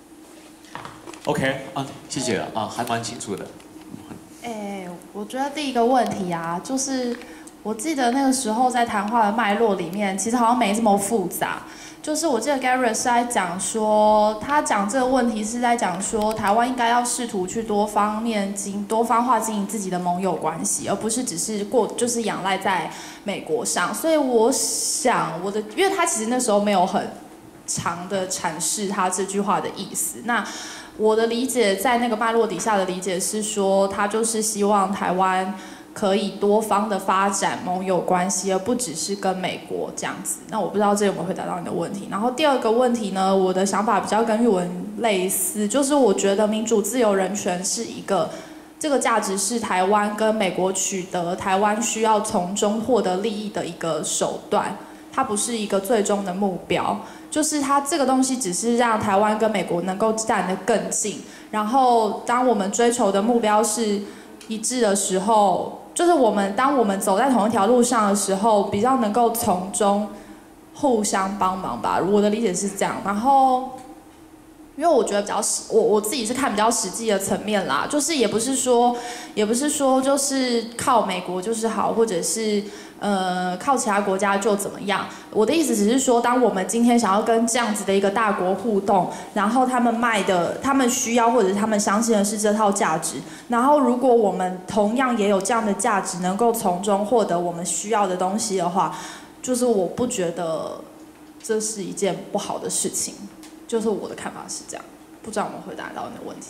S1: OK 谢谢还蛮清楚的。
S3: 我觉得第一个问题就是我记得那个时候在谈话的脉络里面，其实好像没这么复杂。就是我记得 Garrett 是在讲说，他讲这个问题是在讲说，台湾应该要试图去多方化经营自己的盟友关系，而不是只是就是仰赖在美国上。所以我想因为他其实那时候没有很长的阐释他这句话的意思。那我的理解，在那个脉络底下的理解是说，他就是希望台湾可以多方的发展盟友关系，而不只是跟美国这样子。那我不知道这有没有回答到你的问题。然后第二个问题呢，我的想法比较跟玉文类似，就是我觉得民主、自由、人权是这个价值是台湾跟美国取得台湾需要从中获得利益的一个手段，它不是一个最终的目标。就是它这个东西只是让台湾跟美国能够站得更近，然后当我们追求的目标是一致的时候，就是当我们走在同一条路上的时候，比较能够从中互相帮忙吧。我的理解是这样。然后，因为我觉得我自己是看比较实际的层面啦，就是也不是说就是靠美国就是好，或者是靠其他国家就怎么样。我的意思只是说，当我们今天想要跟这样子的一个大国互动，然后他们需要或者是他们相信的是这套价值，然后如果我们同样也有这样的价值，能够从中获得我们需要的东西的话，就是我不觉得这是一件不好的事情。就是我的看法是这样，不知道有没有回答到你的问题。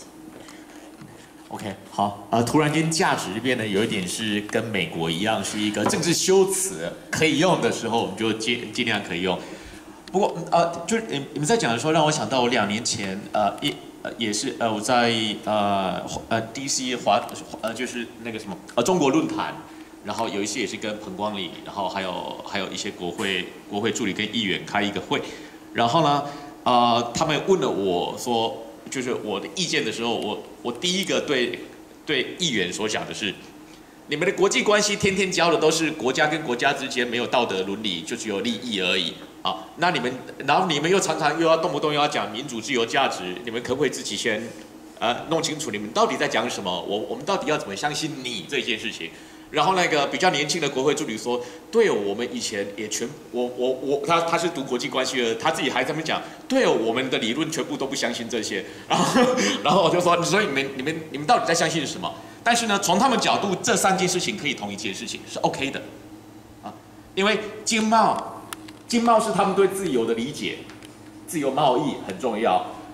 S1: OK， 好，突然间价值变得有一点是跟美国一样，是一个政治修辞，可以用的时候我们就尽量可以用。不过就是你们在讲的时候，让我想到我2年前也是我在DC 就是那个什么中国论坛，然后有一些也是跟彭光礼，然后还有一些国会助理跟议员开一个会，然后呢他们问了我说，就是我的意见的时候，我第一个对议员所讲的是，你们的国际关系天天教的都是国家跟国家之间没有道德伦理，就只有利益而已啊。然后你们又常常又要动不动又要讲民主自由价值，你们可不可以自己先弄清楚你们到底在讲什么？我们到底要怎么相信你这件事情？然后那个比较年轻的国会助理说，对哦，我们以前也他是读国际关系的，他自己还这么讲，对哦，我们的理论全部都不相信这些。然后我就说，所以你们到底在相信什么？但是呢，从他们角度，这3件事情可以同一件事情是 OK 的，因为经贸是他们对自由的理解，自由贸易很重要。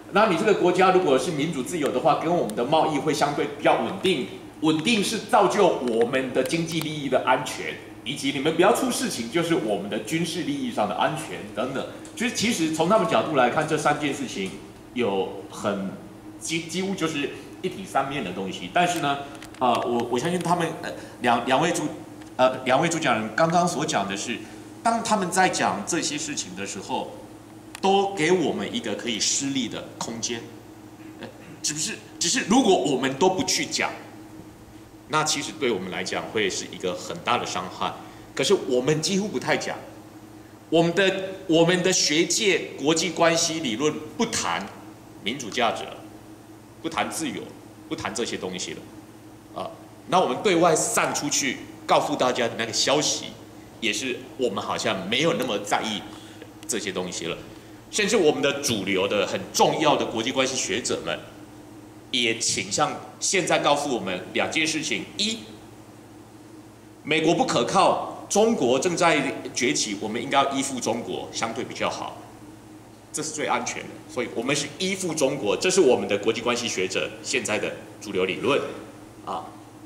S1: 那你这个国家如果是民主自由的话，跟我们的贸易会相对比较稳定，稳定是造就我们的经济利益的安全，以及你们不要出事情，就是我们的军事利益上的安全等等。就是其实从他们角度来看，这3件事情有很几乎就是一体三面的东西。但是呢，我相信他们两位主讲人刚刚所讲的是，当他们在讲这些事情的时候，都给我们一个可以施力的空间。只是如果我们都不去讲，那其实对我们来讲会是一个很大的伤害。可是我们几乎不太讲，我们的学界国际关系理论不谈民主价值了，不谈自由，不谈这些东西了，那我们对外散出去告诉大家的那个消息，也是我们好像没有那么在意这些东西了。甚至我们的主流的很重要的国际关系学者们，也倾向现在告诉我们2件事情：一，美国不可靠，中国正在崛起，我们应该要依附中国，相对比较好，这是最安全的。所以我们是依附中国，这是我们的国际关系学者现在的主流理论啊。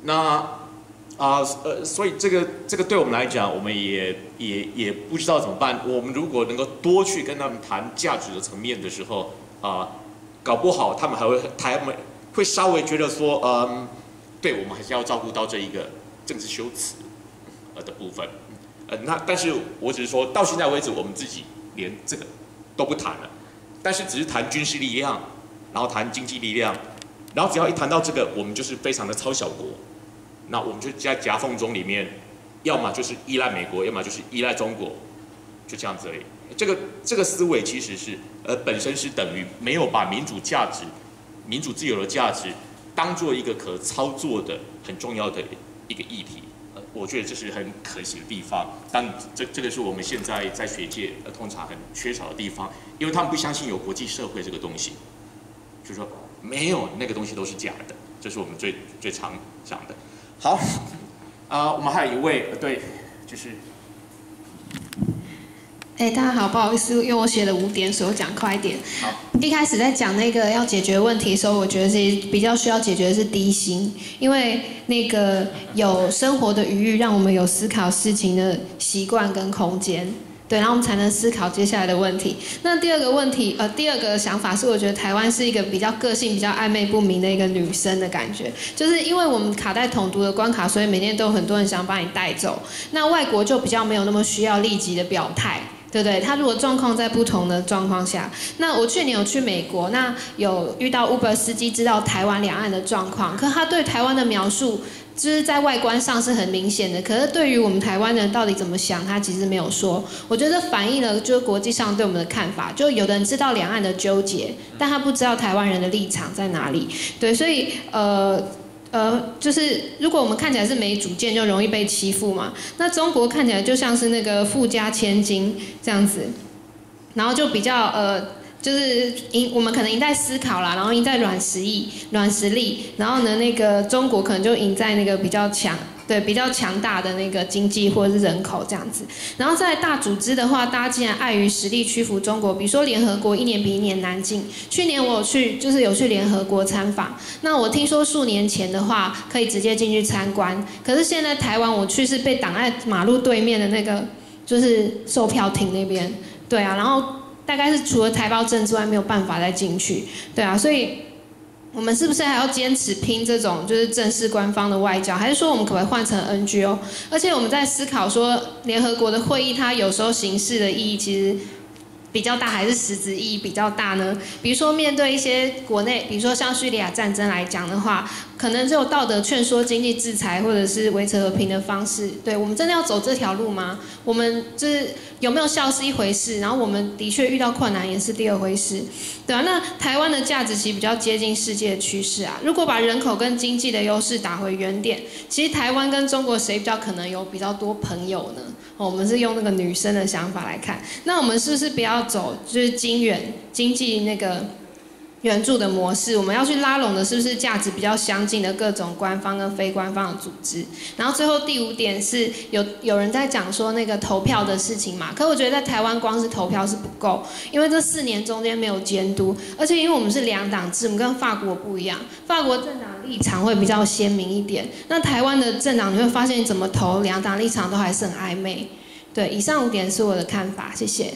S1: 所以这个对我们来讲，我们也不知道怎么办。我们如果能够多去跟他们谈价值的层面的时候，搞不好他们会稍微觉得说，对我们还是要照顾到这一个政治修辞的部分。但是我只是说到现在为止，我们自己连这个都不谈了，但是只是谈军事力量，然后谈经济力量，然后只要一谈到这个，我们就是非常的超小国。那我们就在夹缝中里面，要么就是依赖美国，要么就是依赖中国，就这样子而已。这个思维其实是本身是等于没有把民主价值、民主自由的价值当做一个可操作的很重要的一个议题。我觉得这是很可惜的地方。但这个是我们现在在学界通常很缺少的地方，因为他们不相信有国际社会这个东西，就是说没有那个东西都是假的，这是我们最常讲的。好，我们还有一位，对，就是，
S12: 大家好，不好意思，因为我写了5点，所以我讲快一点。好，一开始在讲那个要解决问题的时候，我觉得是比较需要解决的是低薪，因为那个有生活的余裕，让我们有思考事情的习惯跟空间。对，然后我们才能思考接下来的问题。那第二个想法是，我觉得台湾是一个比较个性比较暧昧不明的一个女生的感觉，就是因为我们卡在统独的关卡，所以每天都有很多人想把你带走。那外国就比较没有那么需要立即的表态，对不对？他如果状况在不同的状况下，那我去年有去美国，那有遇到 Uber 司机知道台湾两岸的状况，可他对台湾的描述，就是在外观上是很明显的，可是对于我们台湾人到底怎么想，他其实没有说。我觉得反映了就是国际上对我们的看法，就有的人知道两岸的纠结，但他不知道台湾人的立场在哪里。对，所以就是如果我们看起来是没主见，就容易被欺负嘛。那中国看起来就像是那个富家千金这样子，然后就比较就是我们可能赢在思考啦，然后赢在软实力，然后呢，那个中国可能就赢在那个比较强大的那个经济或者是人口这样子。然后在大组织的话，大家既然碍于实力屈服中国，比如说联合国一年比一年难进。去年我有去联合国参访，那我听说数年前的话可以直接进去参观，可是现在台湾我去是被挡在马路对面的那个就是售票亭那边，对啊，然后大概是除了台胞证之外没有办法再进去，对啊，所以我们是不是还要坚持拼这种就是正式官方的外交，还是说我们可不可以换成 NGO？ 而且我们在思考说联合国的会议，它有时候形式的意义其实比较大，还是实质意义比较大呢？比如说面对一些国内，比如说像叙利亚战争来讲的话，可能只有道德劝说、经济制裁或者是维持和平的方式。对，我们真的要走这条路吗？我们就是有没有效是一回事，然后我们的确遇到困难也是第二回事，对啊。那台湾的价值其实比较接近世界的趋势啊。如果把人口跟经济的优势打回原点，其实台湾跟中国谁比较可能有比较多朋友呢？我们是用那个女生的想法来看，那我们是不是不要走就是经济那个援助的模式，我们要去拉拢的是不是价值比较相近的各种官方跟非官方的组织？然后最后第5点是有人在讲说那个投票的事情嘛，可我觉得在台湾光是投票是不够，因为这4年中间没有监督，而且因为我们是2党制，我们跟法国不一样，法国政党立场会比较鲜明一点，那台湾的政党你会发现怎么投2党立场都还是很暧昧。对，以上5点是我的看法，谢谢。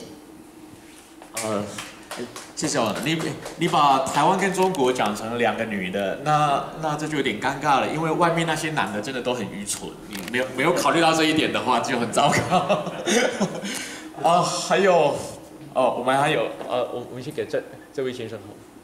S1: 谢谢你把台湾跟中国讲成2个女的，那这就有点尴尬了，因为外面那些男的真的都很愚蠢，你没有考虑到这一点的话就很糟糕。还有我们还有我们先给这位先生好。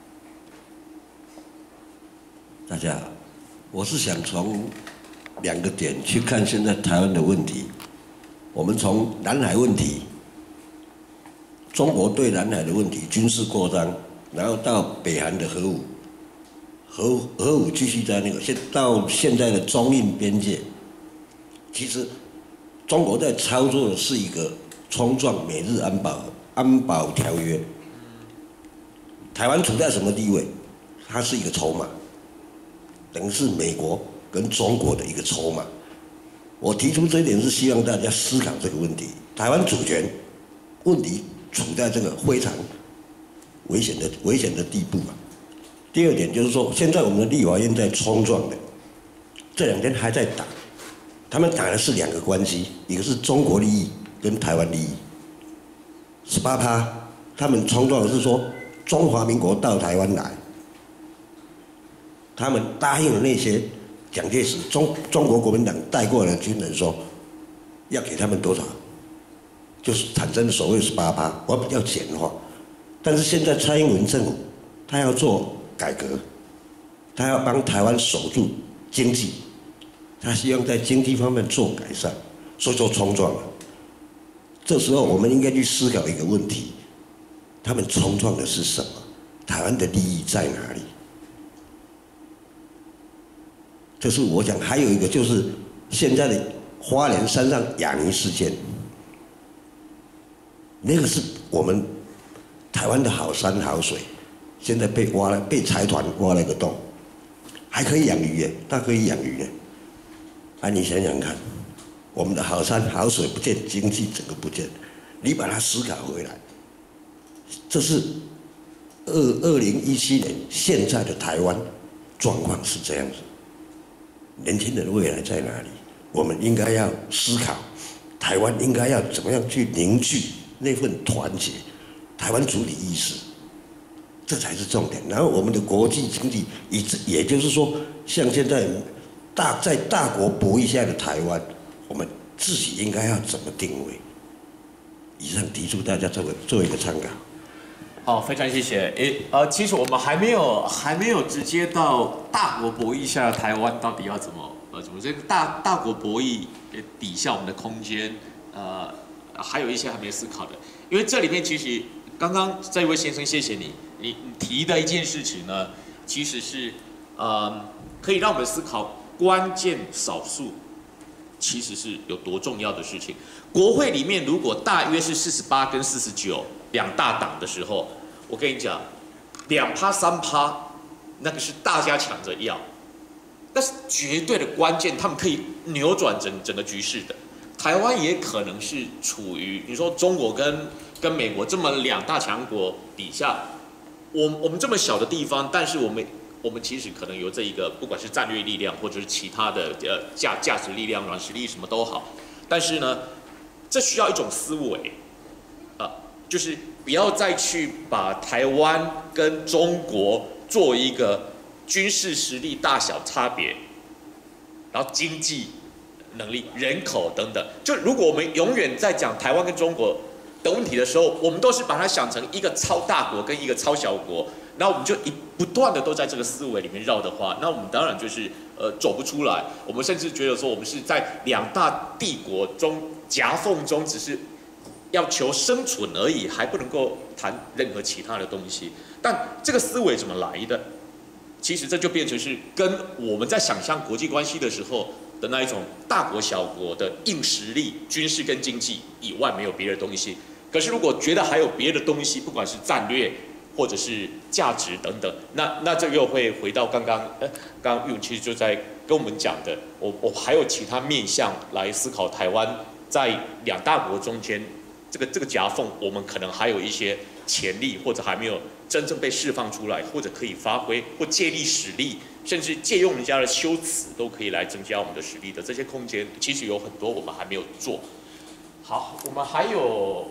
S13: 大家好，我是想从2个点去看现在台湾的问题。我们从南海问题。中国对南海的问题军事扩张，然后到北韩的核武继续在那个到现在的中印边界，其实中国在操作的是一个冲撞美日安保条约。台湾处在什么地位？它是一个筹码，等于是美国跟中国的一个筹码。我提出这一点是希望大家思考这个问题。台湾主权问题处在这个非常危险的地步啊。第2点就是说，现在我们的立法院在冲撞的，这2天还在打，他们打的是2个关系，一个是中国利益跟台湾利益。18%，他们冲撞的是说中华民国到台湾来，他们答应了那些蒋介石中国国民党带过来的军人说，要给他们多少？就是产生的所谓18%，我比较简化。但是现在蔡英文政府，他要做改革，他要帮台湾守住经济，他希望在经济方面做改善，所以说冲撞了。这时候我们应该去思考一个问题：他们冲撞的是什么？台湾的利益在哪里？这是我讲。还有一个就是现在的花莲山上亚泥事件。那个是我们台湾的好山好水，现在被财团挖了一个洞，还可以养鱼耶，它可以养鱼耶。你想想看，我们的好山好水不见，经济整个不见，你把它思考回来，这是2017年现在的台湾状况是这样子。年轻人的未来在哪里？我们应该要思考，台湾应该要怎么样去凝聚那份团结，台湾主体意识，这才是重点。然后我们的国际经济，也就是说，像现在在大国博弈下的台湾，我们自己应该要怎么定位？以上提出大家做一个参考。
S1: 好，非常谢谢。其实我们还没有直接到大国博弈下的台湾到底要怎么这个大国博弈底下我们的空间，还有一些还没思考的。因为这里面其实刚刚这位先生，谢谢你提的一件事情呢，其实是可以让我们思考关键少数其实是有多重要的事情。国会里面如果大约是48跟49两大党的时候，我跟你讲，2%、3%，那个是大家抢着要，那是绝对的关键，他们可以扭转整个局势的。台湾也可能是处于你说中国跟美国这么2大强国底下，我们这么小的地方，但是我们其实可能有这一个，不管是战略力量或者是其他的价值力量、软实力什么都好，但是呢，这需要一种思维，就是不要再去把台湾跟中国做一个军事实力大小差别，然后经济能力、人口等等。就如果我们永远在讲台湾跟中国的问题的时候，我们都是把它想成一个超大国跟一个超小国，然后我们就不断的都在这个思维里面绕的话，那我们当然就是走不出来。我们甚至觉得说，我们是在2大帝国中夹缝中，只是要求生存而已，还不能够谈任何其他的东西。但这个思维怎么来的？其实这就变成是跟我们在想象国际关系的时候的那一种大国小国的硬实力、军事跟经济以外没有别的东西。可是如果觉得还有别的东西，不管是战略、 或者是价值等等。那这又会回到刚刚玉文其实就在跟我们讲的，我还有其他面向来思考台湾在两大国中间这个夹缝，我们可能还有一些潜力，或者还没有真正被释放出来，或者可以发挥，或借力使力，甚至借用人家的修辞都可以来增加我们的实力的这些空间，其实有很多我们还没有做。好，我们还有，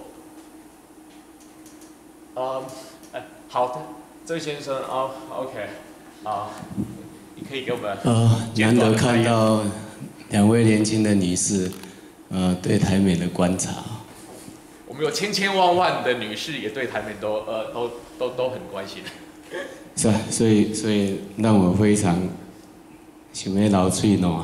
S1: 好的，这位先生啊 ，OK， 你可以给我们
S14: 难得看到两位年轻的女士，对台美的观察。
S1: 我们有千千万万的女士也对台美都很关心。
S14: 是啊，所以让我非常想要流嘴喏。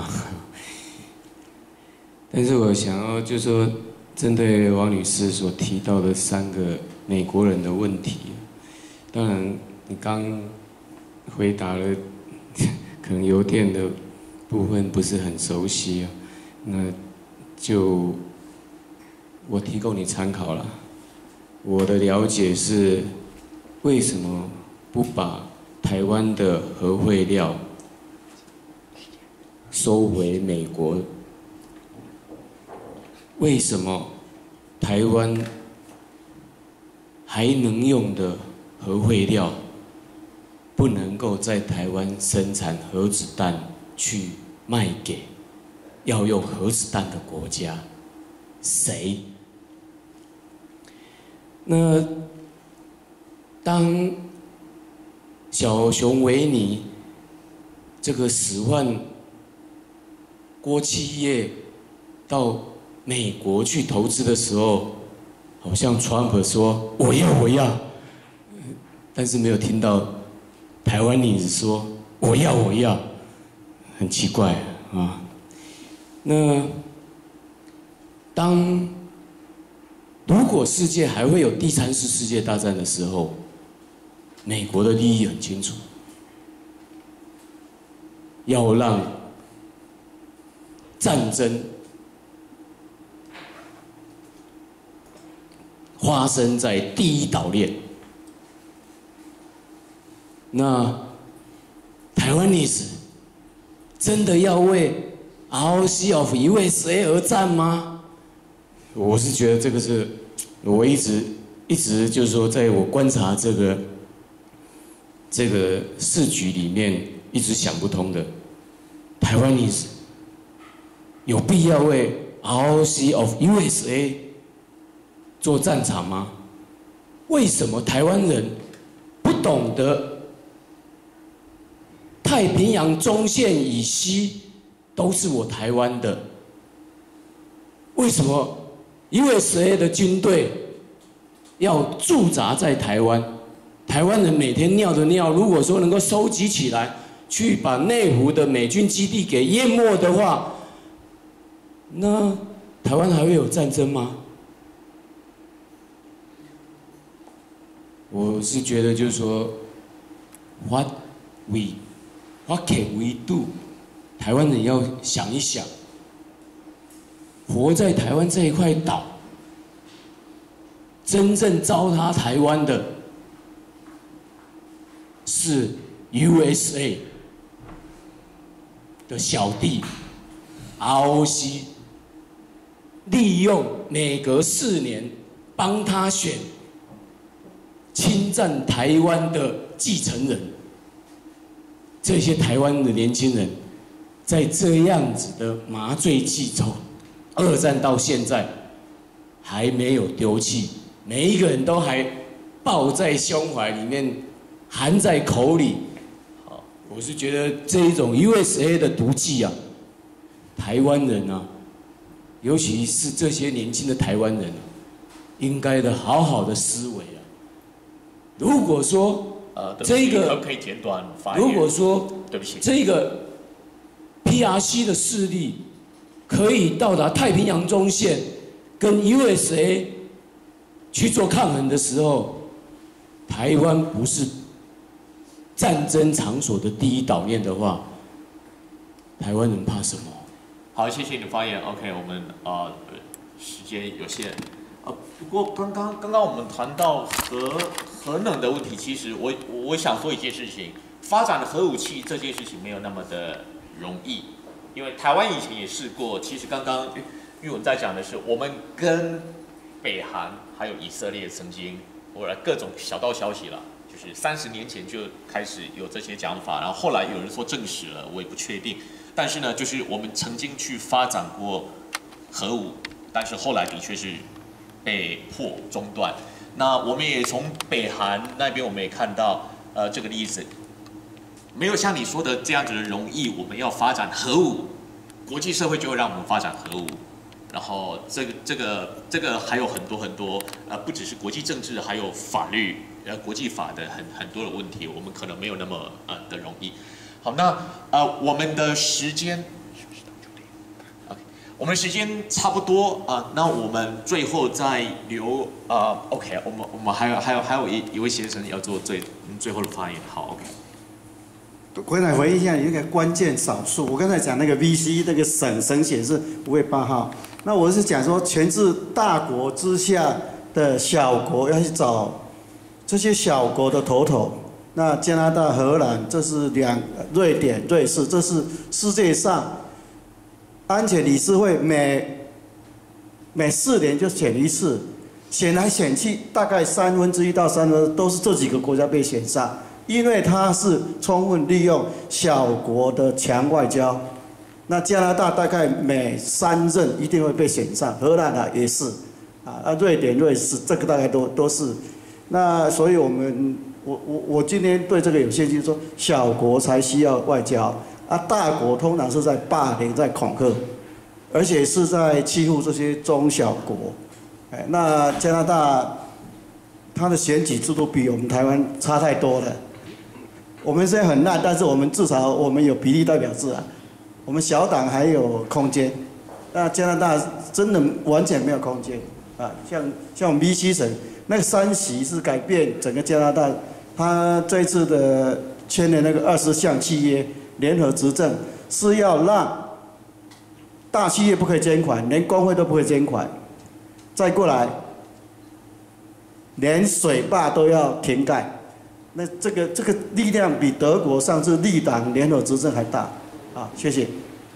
S14: 但是我想要就说，针对王女士所提到的3个美国人的问题，当然你刚回答了，可能邮电的部分不是很熟悉啊，那就我提供你参考了。我的了解是，为什么不把台湾的核废料收回美国？为什么台湾还能用的核废料不能够在台湾生产核子弹去卖给要用核子弹的国家？谁？那当小熊维尼这个使唤国企业到美国去投资的时候，好像 Trump 说我要，但是没有听到台湾女子说我要，很奇怪啊。那如果世界还会有第3次世界大战的时候，美国的利益很清楚，要让战争发生在第1岛链。那台湾历史真的要为 ROC of USA 而战吗？我是觉得这个是我一直就是说，在我观察这个市局里面一直想不通的。台湾历史有必要为 ROC of USA 做战场吗？为什么台湾人不懂得太平洋中线以西都是我台湾的？为什么 USA 的军队要驻扎在台湾？台湾人每天尿的尿，如果说能够收集起来，去把内湖的美军基地给淹没的话，那台湾还会有战争吗？我是觉得就是说 ，What can we do？ 台湾人要想一想，活在台湾这一块岛，真正糟蹋台湾的是 USA 的小弟 ROC， 利用每隔4年帮他选侵占台湾的继承人。这些台湾的年轻人在这样子的麻醉剂中，2战到现在还没有丢弃，每一个人都还抱在胸怀里面，含在口里。好，我是觉得这一种 USA 的毒剂啊，台湾人啊，尤其是这些年轻的台湾人啊，应该的好好的思维啊。如果说这个
S1: 可以简短发言。
S14: 如果说
S1: 对不起，
S14: 这个 PRC 的势力可以到达太平洋中线，跟 USA 去做抗衡的时候，台湾不是战争场所的第1岛链的话，台湾人怕什么？
S1: 好，谢谢你的发言。OK， 我们时间有限。不过刚刚我们谈到核核能的问题，其实我想说一件事情，发展核武器这件事情没有那么的容易，因为台湾以前也试过。其实刚刚玉文在讲的是，我们跟北韩还有以色列曾经各种小道消息了，就是30年前就开始有这些讲法，然后后来有人说证实了，我也不确定。但是呢，就是我们曾经去发展过核武，但是后来的确是被迫中断。那我们也从北韩那边，我们也看到，这个例子，没有像你说的这样子的容易。我们要发展核武，国际社会就会让我们发展核武。然后这个还有很多不只是国际政治，还有法律国际法的很多的问题，我们可能没有那么的容易。好，那我们的时间。我们时间差不多那我们最后再留OK， 我们还有一位先生要做最后的发言，好 OK。
S4: 回来回忆一下你那个关键少数，我刚才讲那个 VC 那个省显示5月8号，那我是讲说全是大国之下的小国要去找这些小国的头，那加拿大、荷兰，这是瑞典、瑞士，这是世界上。安全理事会每4年就选一次，选来选去，大概1/3到2/3都是这几个国家被选上，因为它是充分利用小国的强外交。那加拿大大概每3任一定会被选上，荷兰也是，瑞典、瑞士这个大概都是。那所以我今天对这个有兴趣，说小国才需要外交。大国通常是在霸凌、在恐吓，而且是在欺负这些中小国。那加拿大，它的选举制度比我们台湾差太多了。我们虽然很烂，但是我们至少我们有比例代表制啊，我们小党还有空间。那加拿大真的完全没有空间像我们 BC 省那个3席是改变整个加拿大，他这次的签的那个20项契约。联合执政是要让大企业不可以捐款，连工会都不可以捐款。再过来，连水坝都要停盖。那这个力量比德国上次绿党联合执政还大。谢谢。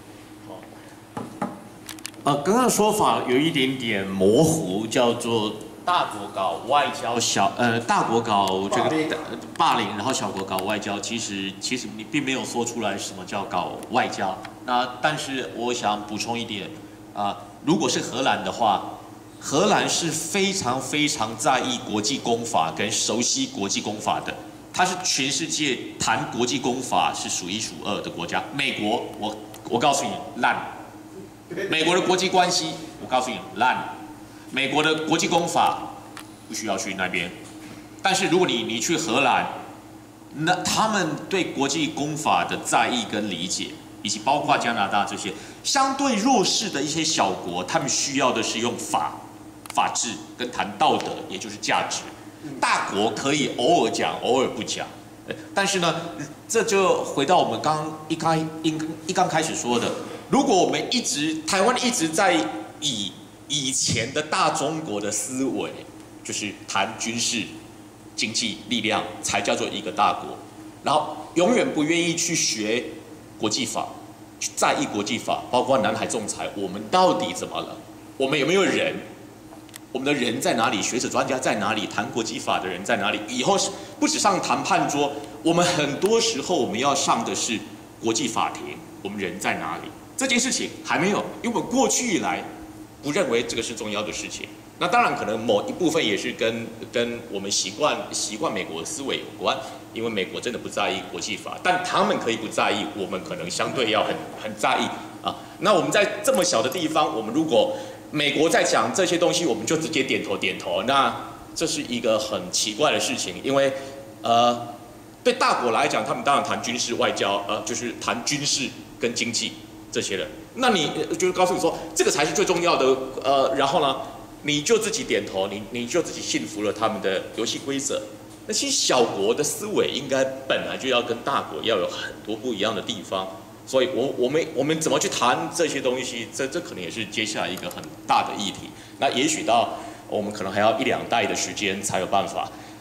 S1: 刚刚的说法有一点点模糊，叫做大国搞外交，大国搞这个霸凌，然后小国搞外交。其实你并没有说出来什么叫搞外交。但是我想补充一点如果是荷兰的话，荷兰是非常非常在意国际公法跟熟悉国际公法的，它是全世界谈国际公法是数1数2的国家。美国，我告诉你烂。美国的国际关系，我告诉你烂。美国的国际公法不需要去那边，但是如果你去荷兰，那他们对国际公法的在意跟理解，以及包括加拿大这些相对弱势的一些小国，他们需要的是用法治跟谈道德，也就是价值。大国可以偶尔讲，偶尔不讲，但是呢，这就回到我们刚开始说的，如果我们台湾一直在以前的大中国的思维，就是谈军事、经济力量才叫做一个大国，然后永远不愿意去学国际法，去在意国际法，包括南海仲裁，我们到底怎么了？我们有没有人？我们的人在哪里？学者专家在哪里？谈国际法的人在哪里？以后不止上谈判桌，我们很多时候我们要上的是国际法庭，我们人在哪里？这件事情还没有，因为我们过去以来不认为这个是重要的事情。那当然可能某一部分也是跟我们习惯美国的思维有关，因为美国真的不在意国际法，但他们可以不在意，我们可能相对要很在意啊。那我们在这么小的地方，我们如果美国在讲这些东西，我们就直接点头，那这是一个很奇怪的事情，因为对大国来讲，他们当然谈军事外交，就是谈军事跟经济这些人。那你就是告诉你说，这个才是最重要的，然后呢，你就自己点头，你就自己信服了他们的游戏规则。那其实小国的思维应该本来就要跟大国要有很多不一样的地方，所以我们怎么去谈这些东西，这可能也是接下来一个很大的议题。那也许到我们可能还要1-2代的时间才有办法。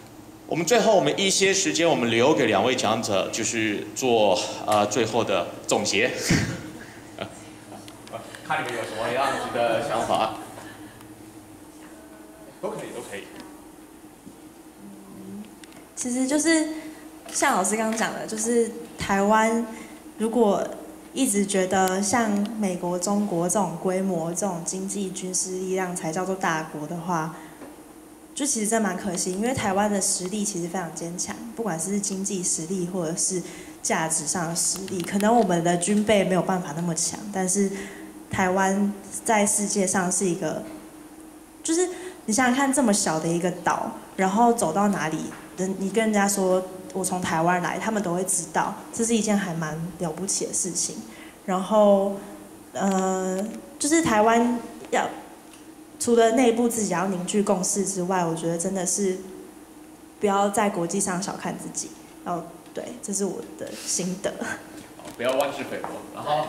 S1: 我们最后我们一些时间，我们留给2位讲者，就是做最后的总结。看你们有什么样子的想法，都可以。
S2: 其实就是像老师刚刚讲的，就是台湾如果一直觉得像美国、中国这种规模、这种经济、军事力量才叫做大国的话，就其实真蛮可惜，因为台湾的实力其实非常坚强，不管是经济实力或者是价值上的实力，可能我们的军备没有办法那么强，但是台湾在世界上是一个，就是你想想看，这么小的一个岛，然后走到哪里，你跟人家说我从台湾来，他们都会知道，这是一件还蛮了不起的事情。然后，就是台湾要除了内部自己要凝聚共识之外，我觉得真的是不要在国际上小看自己。对，这是我的心得。
S1: 不要妄自菲薄，然后。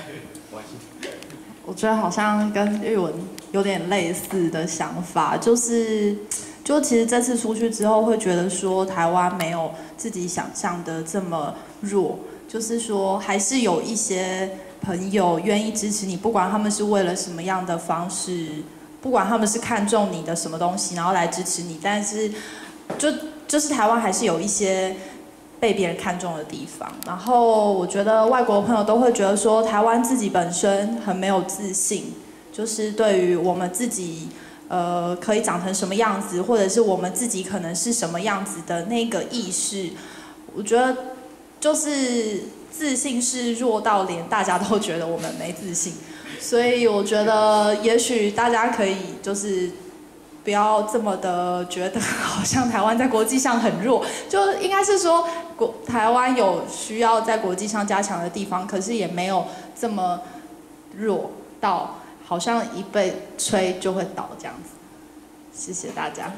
S3: 我觉得好像跟玉文有点类似的想法，就其实这次出去之后会觉得说台湾没有自己想象的这么弱，就是说还是有一些朋友愿意支持你，不管他们是为了什么样的方式，不管他们是看中你的什么东西，然后来支持你，但是就是台湾还是有一些被别人看中的地方，然后我觉得外国朋友都会觉得说台湾自己本身很没有自信，就是对于我们自己可以长成什么样子，或者是我们自己可能是什么样子的那个意识，我觉得就是自信是弱到连大家都觉得我们没自信，所以我觉得也许大家可以就是不要这么的觉得好像台湾在国际上很弱，就应该是说台湾有需要在国际上加强的地方，可是也没有这么弱到好像一被吹就会倒这样子。谢谢大家。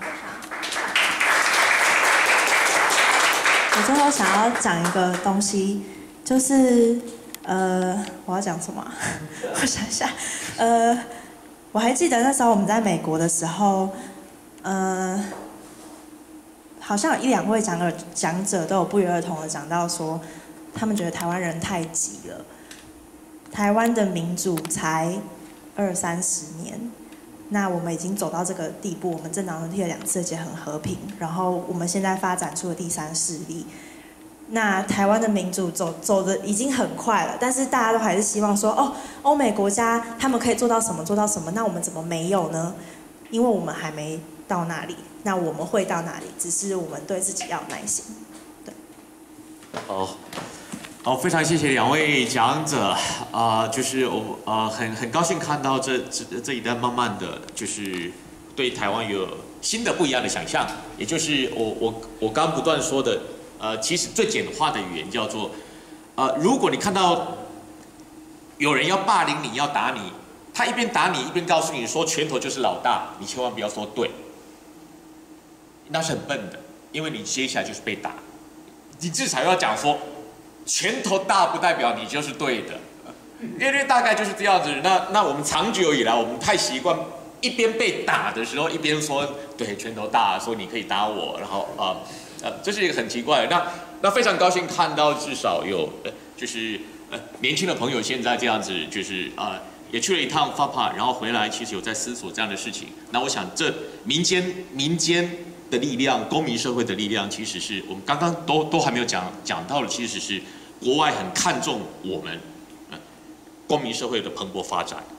S2: 我最后想要讲一个东西，就是我要讲什么？我想一下，我还记得那时候我们在美国的时候，好像有1-2位讲者都有不约而同的讲到说，他们觉得台湾人太急了，台湾的民主才20-30年，那我们已经走到这个地步，我们政党轮替了2次，而且很和平，然后我们现在发展出了第3势力。那台湾的民主走的已经很快了，但是大家都还是希望说，哦，欧美国家他们可以做到什么，那我们怎么没有呢？因为我们还没到那里，那我们会到哪里？只是我们对自己要有耐心。对。
S1: 好，非常谢谢2位讲者就是我很高兴看到这一代慢慢的就是对台湾有新的不一样的想象，也就是我刚不断说的。其实最简化的语言叫做，如果你看到有人要霸凌你，要打你，他一边打你一边告诉你说拳头就是老大，你千万不要说对，那是很笨的，因为你接下来就是被打，你至少要讲说拳头大不代表你就是对的，因为大概就是这样子。那我们长久以来，我们太习惯一边被打的时候一边说对拳头大，说你可以打我，然后这是一个很奇怪的。那非常高兴看到至少有就是年轻的朋友现在这样子，就是也去了一趟FAPA，然后回来其实有在思索这样的事情。那我想这民间的力量，公民社会的力量，其实是我们刚刚都还没有讲到的，其实是国外很看重我们公民社会的蓬勃发展。